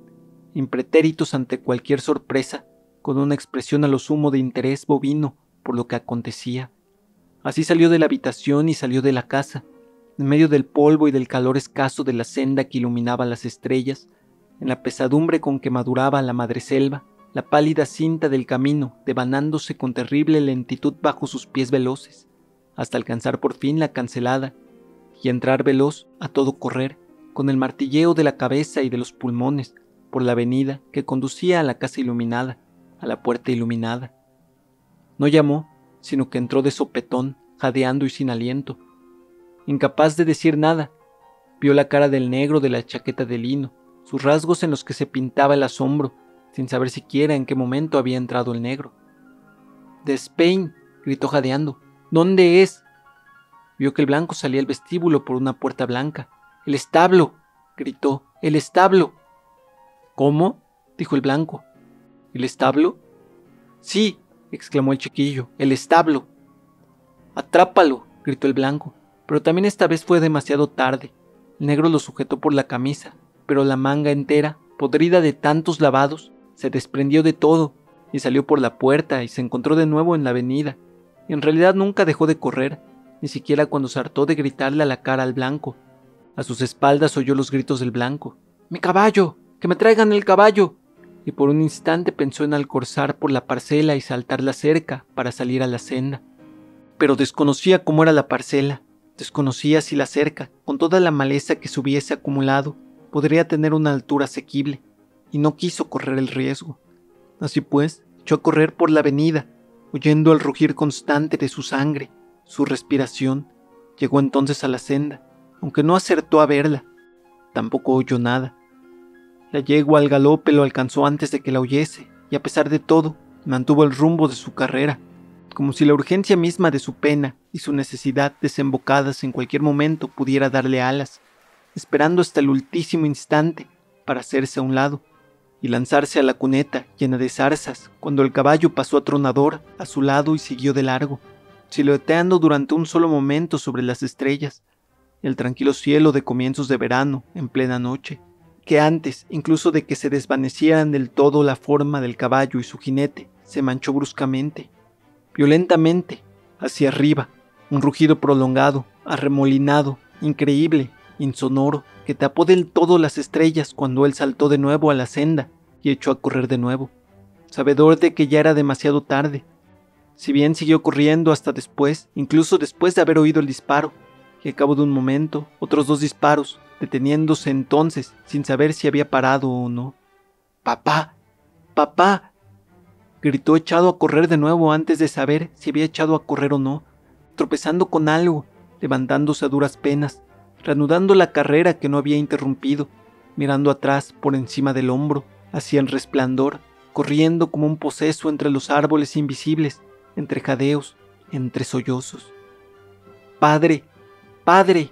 S1: impretéritos ante cualquier sorpresa, con una expresión a lo sumo de interés bovino por lo que acontecía. Así salió de la habitación y salió de la casa, en medio del polvo y del calor escaso de la senda que iluminaba las estrellas, en la pesadumbre con que maduraba la madreselva, la pálida cinta del camino devanándose con terrible lentitud bajo sus pies veloces, hasta alcanzar por fin la cancelada, y entrar veloz a todo correr, con el martilleo de la cabeza y de los pulmones, por la avenida que conducía a la casa iluminada, a la puerta iluminada. No llamó, sino que entró de sopetón, jadeando y sin aliento. Incapaz de decir nada, vio la cara del negro de la chaqueta de lino, sus rasgos en los que se pintaba el asombro, sin saber siquiera en qué momento había entrado el negro. «Despain», gritó jadeando, «¿dónde es?» Vio que el blanco salía al vestíbulo por una puerta blanca. «¡El establo!», gritó, «¡el establo!». «¿Cómo?», dijo el blanco. «¿El establo?». «Sí», exclamó el chiquillo, «el establo». «Atrápalo», gritó el blanco, pero también esta vez fue demasiado tarde. El negro lo sujetó por la camisa, pero la manga entera, podrida de tantos lavados, se desprendió de todo y salió por la puerta y se encontró de nuevo en la avenida. Y en realidad nunca dejó de correr, ni siquiera cuando se hartó de gritarle a la cara al blanco. A sus espaldas oyó los gritos del blanco. «¡Mi caballo! ¡Que me traigan el caballo!». Y por un instante pensó en alcorzar por la parcela y saltar la cerca para salir a la senda. Pero desconocía cómo era la parcela, desconocía si la cerca, con toda la maleza que se hubiese acumulado, podría tener una altura asequible, y no quiso correr el riesgo. Así pues, echó a correr por la avenida, oyendo el rugir constante de su sangre, su respiración. Llegó entonces a la senda, aunque no acertó a verla, tampoco oyó nada. La yegua al galope lo alcanzó antes de que la oyese, y a pesar de todo, mantuvo el rumbo de su carrera, como si la urgencia misma de su pena y su necesidad desembocadas en cualquier momento pudiera darle alas, esperando hasta el ultísimo instante para hacerse a un lado y lanzarse a la cuneta llena de zarzas cuando el caballo pasó atronador a su lado y siguió de largo, silueteando durante un solo momento sobre las estrellas, el tranquilo cielo de comienzos de verano en plena noche, que antes incluso de que se desvanecieran del todo la forma del caballo y su jinete, se manchó bruscamente, violentamente, hacia arriba, un rugido prolongado, arremolinado, increíble, insonoro, que tapó del todo las estrellas cuando él saltó de nuevo a la senda y echó a correr de nuevo, sabedor de que ya era demasiado tarde. Si bien siguió corriendo hasta después, incluso después de haber oído el disparo, y al cabo de un momento, otros dos disparos, deteniéndose entonces sin saber si había parado o no. «¡Papá! ¡Papá!», gritó echado a correr de nuevo antes de saber si había echado a correr o no, tropezando con algo, levantándose a duras penas, reanudando la carrera que no había interrumpido, mirando atrás por encima del hombro, hacia el resplandor, corriendo como un poseso entre los árboles invisibles, entre jadeos, entre sollozos. «¡Padre! ¡Padre!».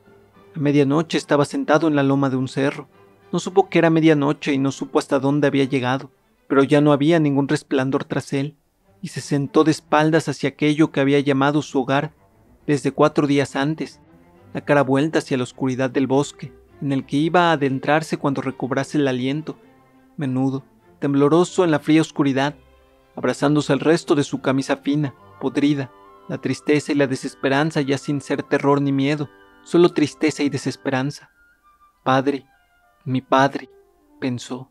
S1: A medianoche estaba sentado en la loma de un cerro. No supo que era medianoche y no supo hasta dónde había llegado, pero ya no había ningún resplandor tras él, y se sentó de espaldas hacia aquello que había llamado su hogar desde cuatro días antes, la cara vuelta hacia la oscuridad del bosque, en el que iba a adentrarse cuando recobrase el aliento, menudo, tembloroso en la fría oscuridad, abrazándose al resto de su camisa fina, podrida, la tristeza y la desesperanza ya sin ser terror ni miedo, solo tristeza y desesperanza. «Padre, mi padre», pensó.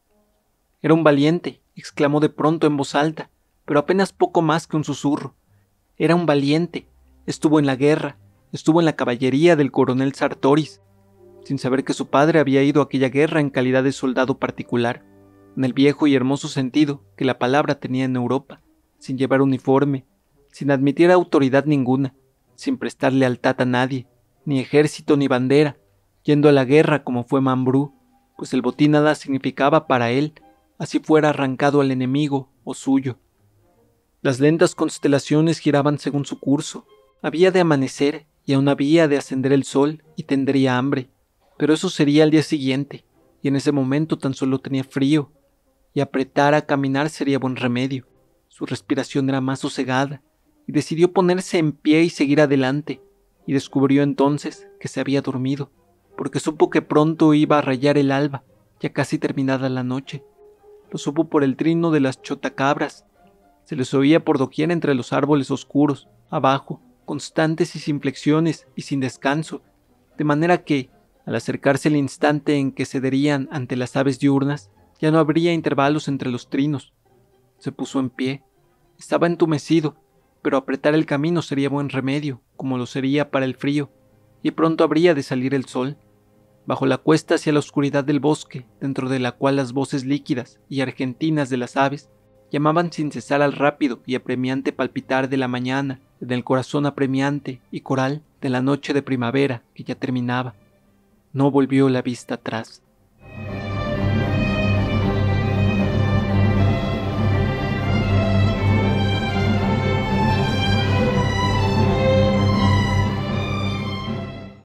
S1: «Era un valiente», exclamó de pronto en voz alta, pero apenas poco más que un susurro. «Era un valiente, estuvo en la guerra, estuvo en la caballería del coronel Sartoris», sin saber que su padre había ido a aquella guerra en calidad de soldado particular, en el viejo y hermoso sentido que la palabra tenía en Europa, sin llevar uniforme, sin admitir autoridad ninguna, sin prestar lealtad a nadie, ni ejército ni bandera, yendo a la guerra como fue Mambrú, pues el botín nada significaba para él, así fuera arrancado al enemigo o suyo. Las lentas constelaciones giraban según su curso. Había de amanecer y aún había de ascender el sol y tendría hambre, pero eso sería al día siguiente, y en ese momento tan solo tenía frío, y apretar a caminar sería buen remedio. Su respiración era más sosegada, y decidió ponerse en pie y seguir adelante, y descubrió entonces que se había dormido, porque supo que pronto iba a rayar el alba, ya casi terminada la noche. Lo supo por el trino de las chotacabras. Se les oía por doquier entre los árboles oscuros, abajo, constantes y sin flexiones y sin descanso, de manera que, al acercarse el instante en que cederían ante las aves diurnas, ya no habría intervalos entre los trinos. Se puso en pie. Estaba entumecido, pero apretar el camino sería buen remedio, como lo sería para el frío, y pronto habría de salir el sol. Bajo la cuesta hacia la oscuridad del bosque, dentro de la cual las voces líquidas y argentinas de las aves llamaban sin cesar al rápido y apremiante palpitar de la mañana, en el corazón apremiante y coral de la noche de primavera que ya terminaba. No volvió la vista atrás.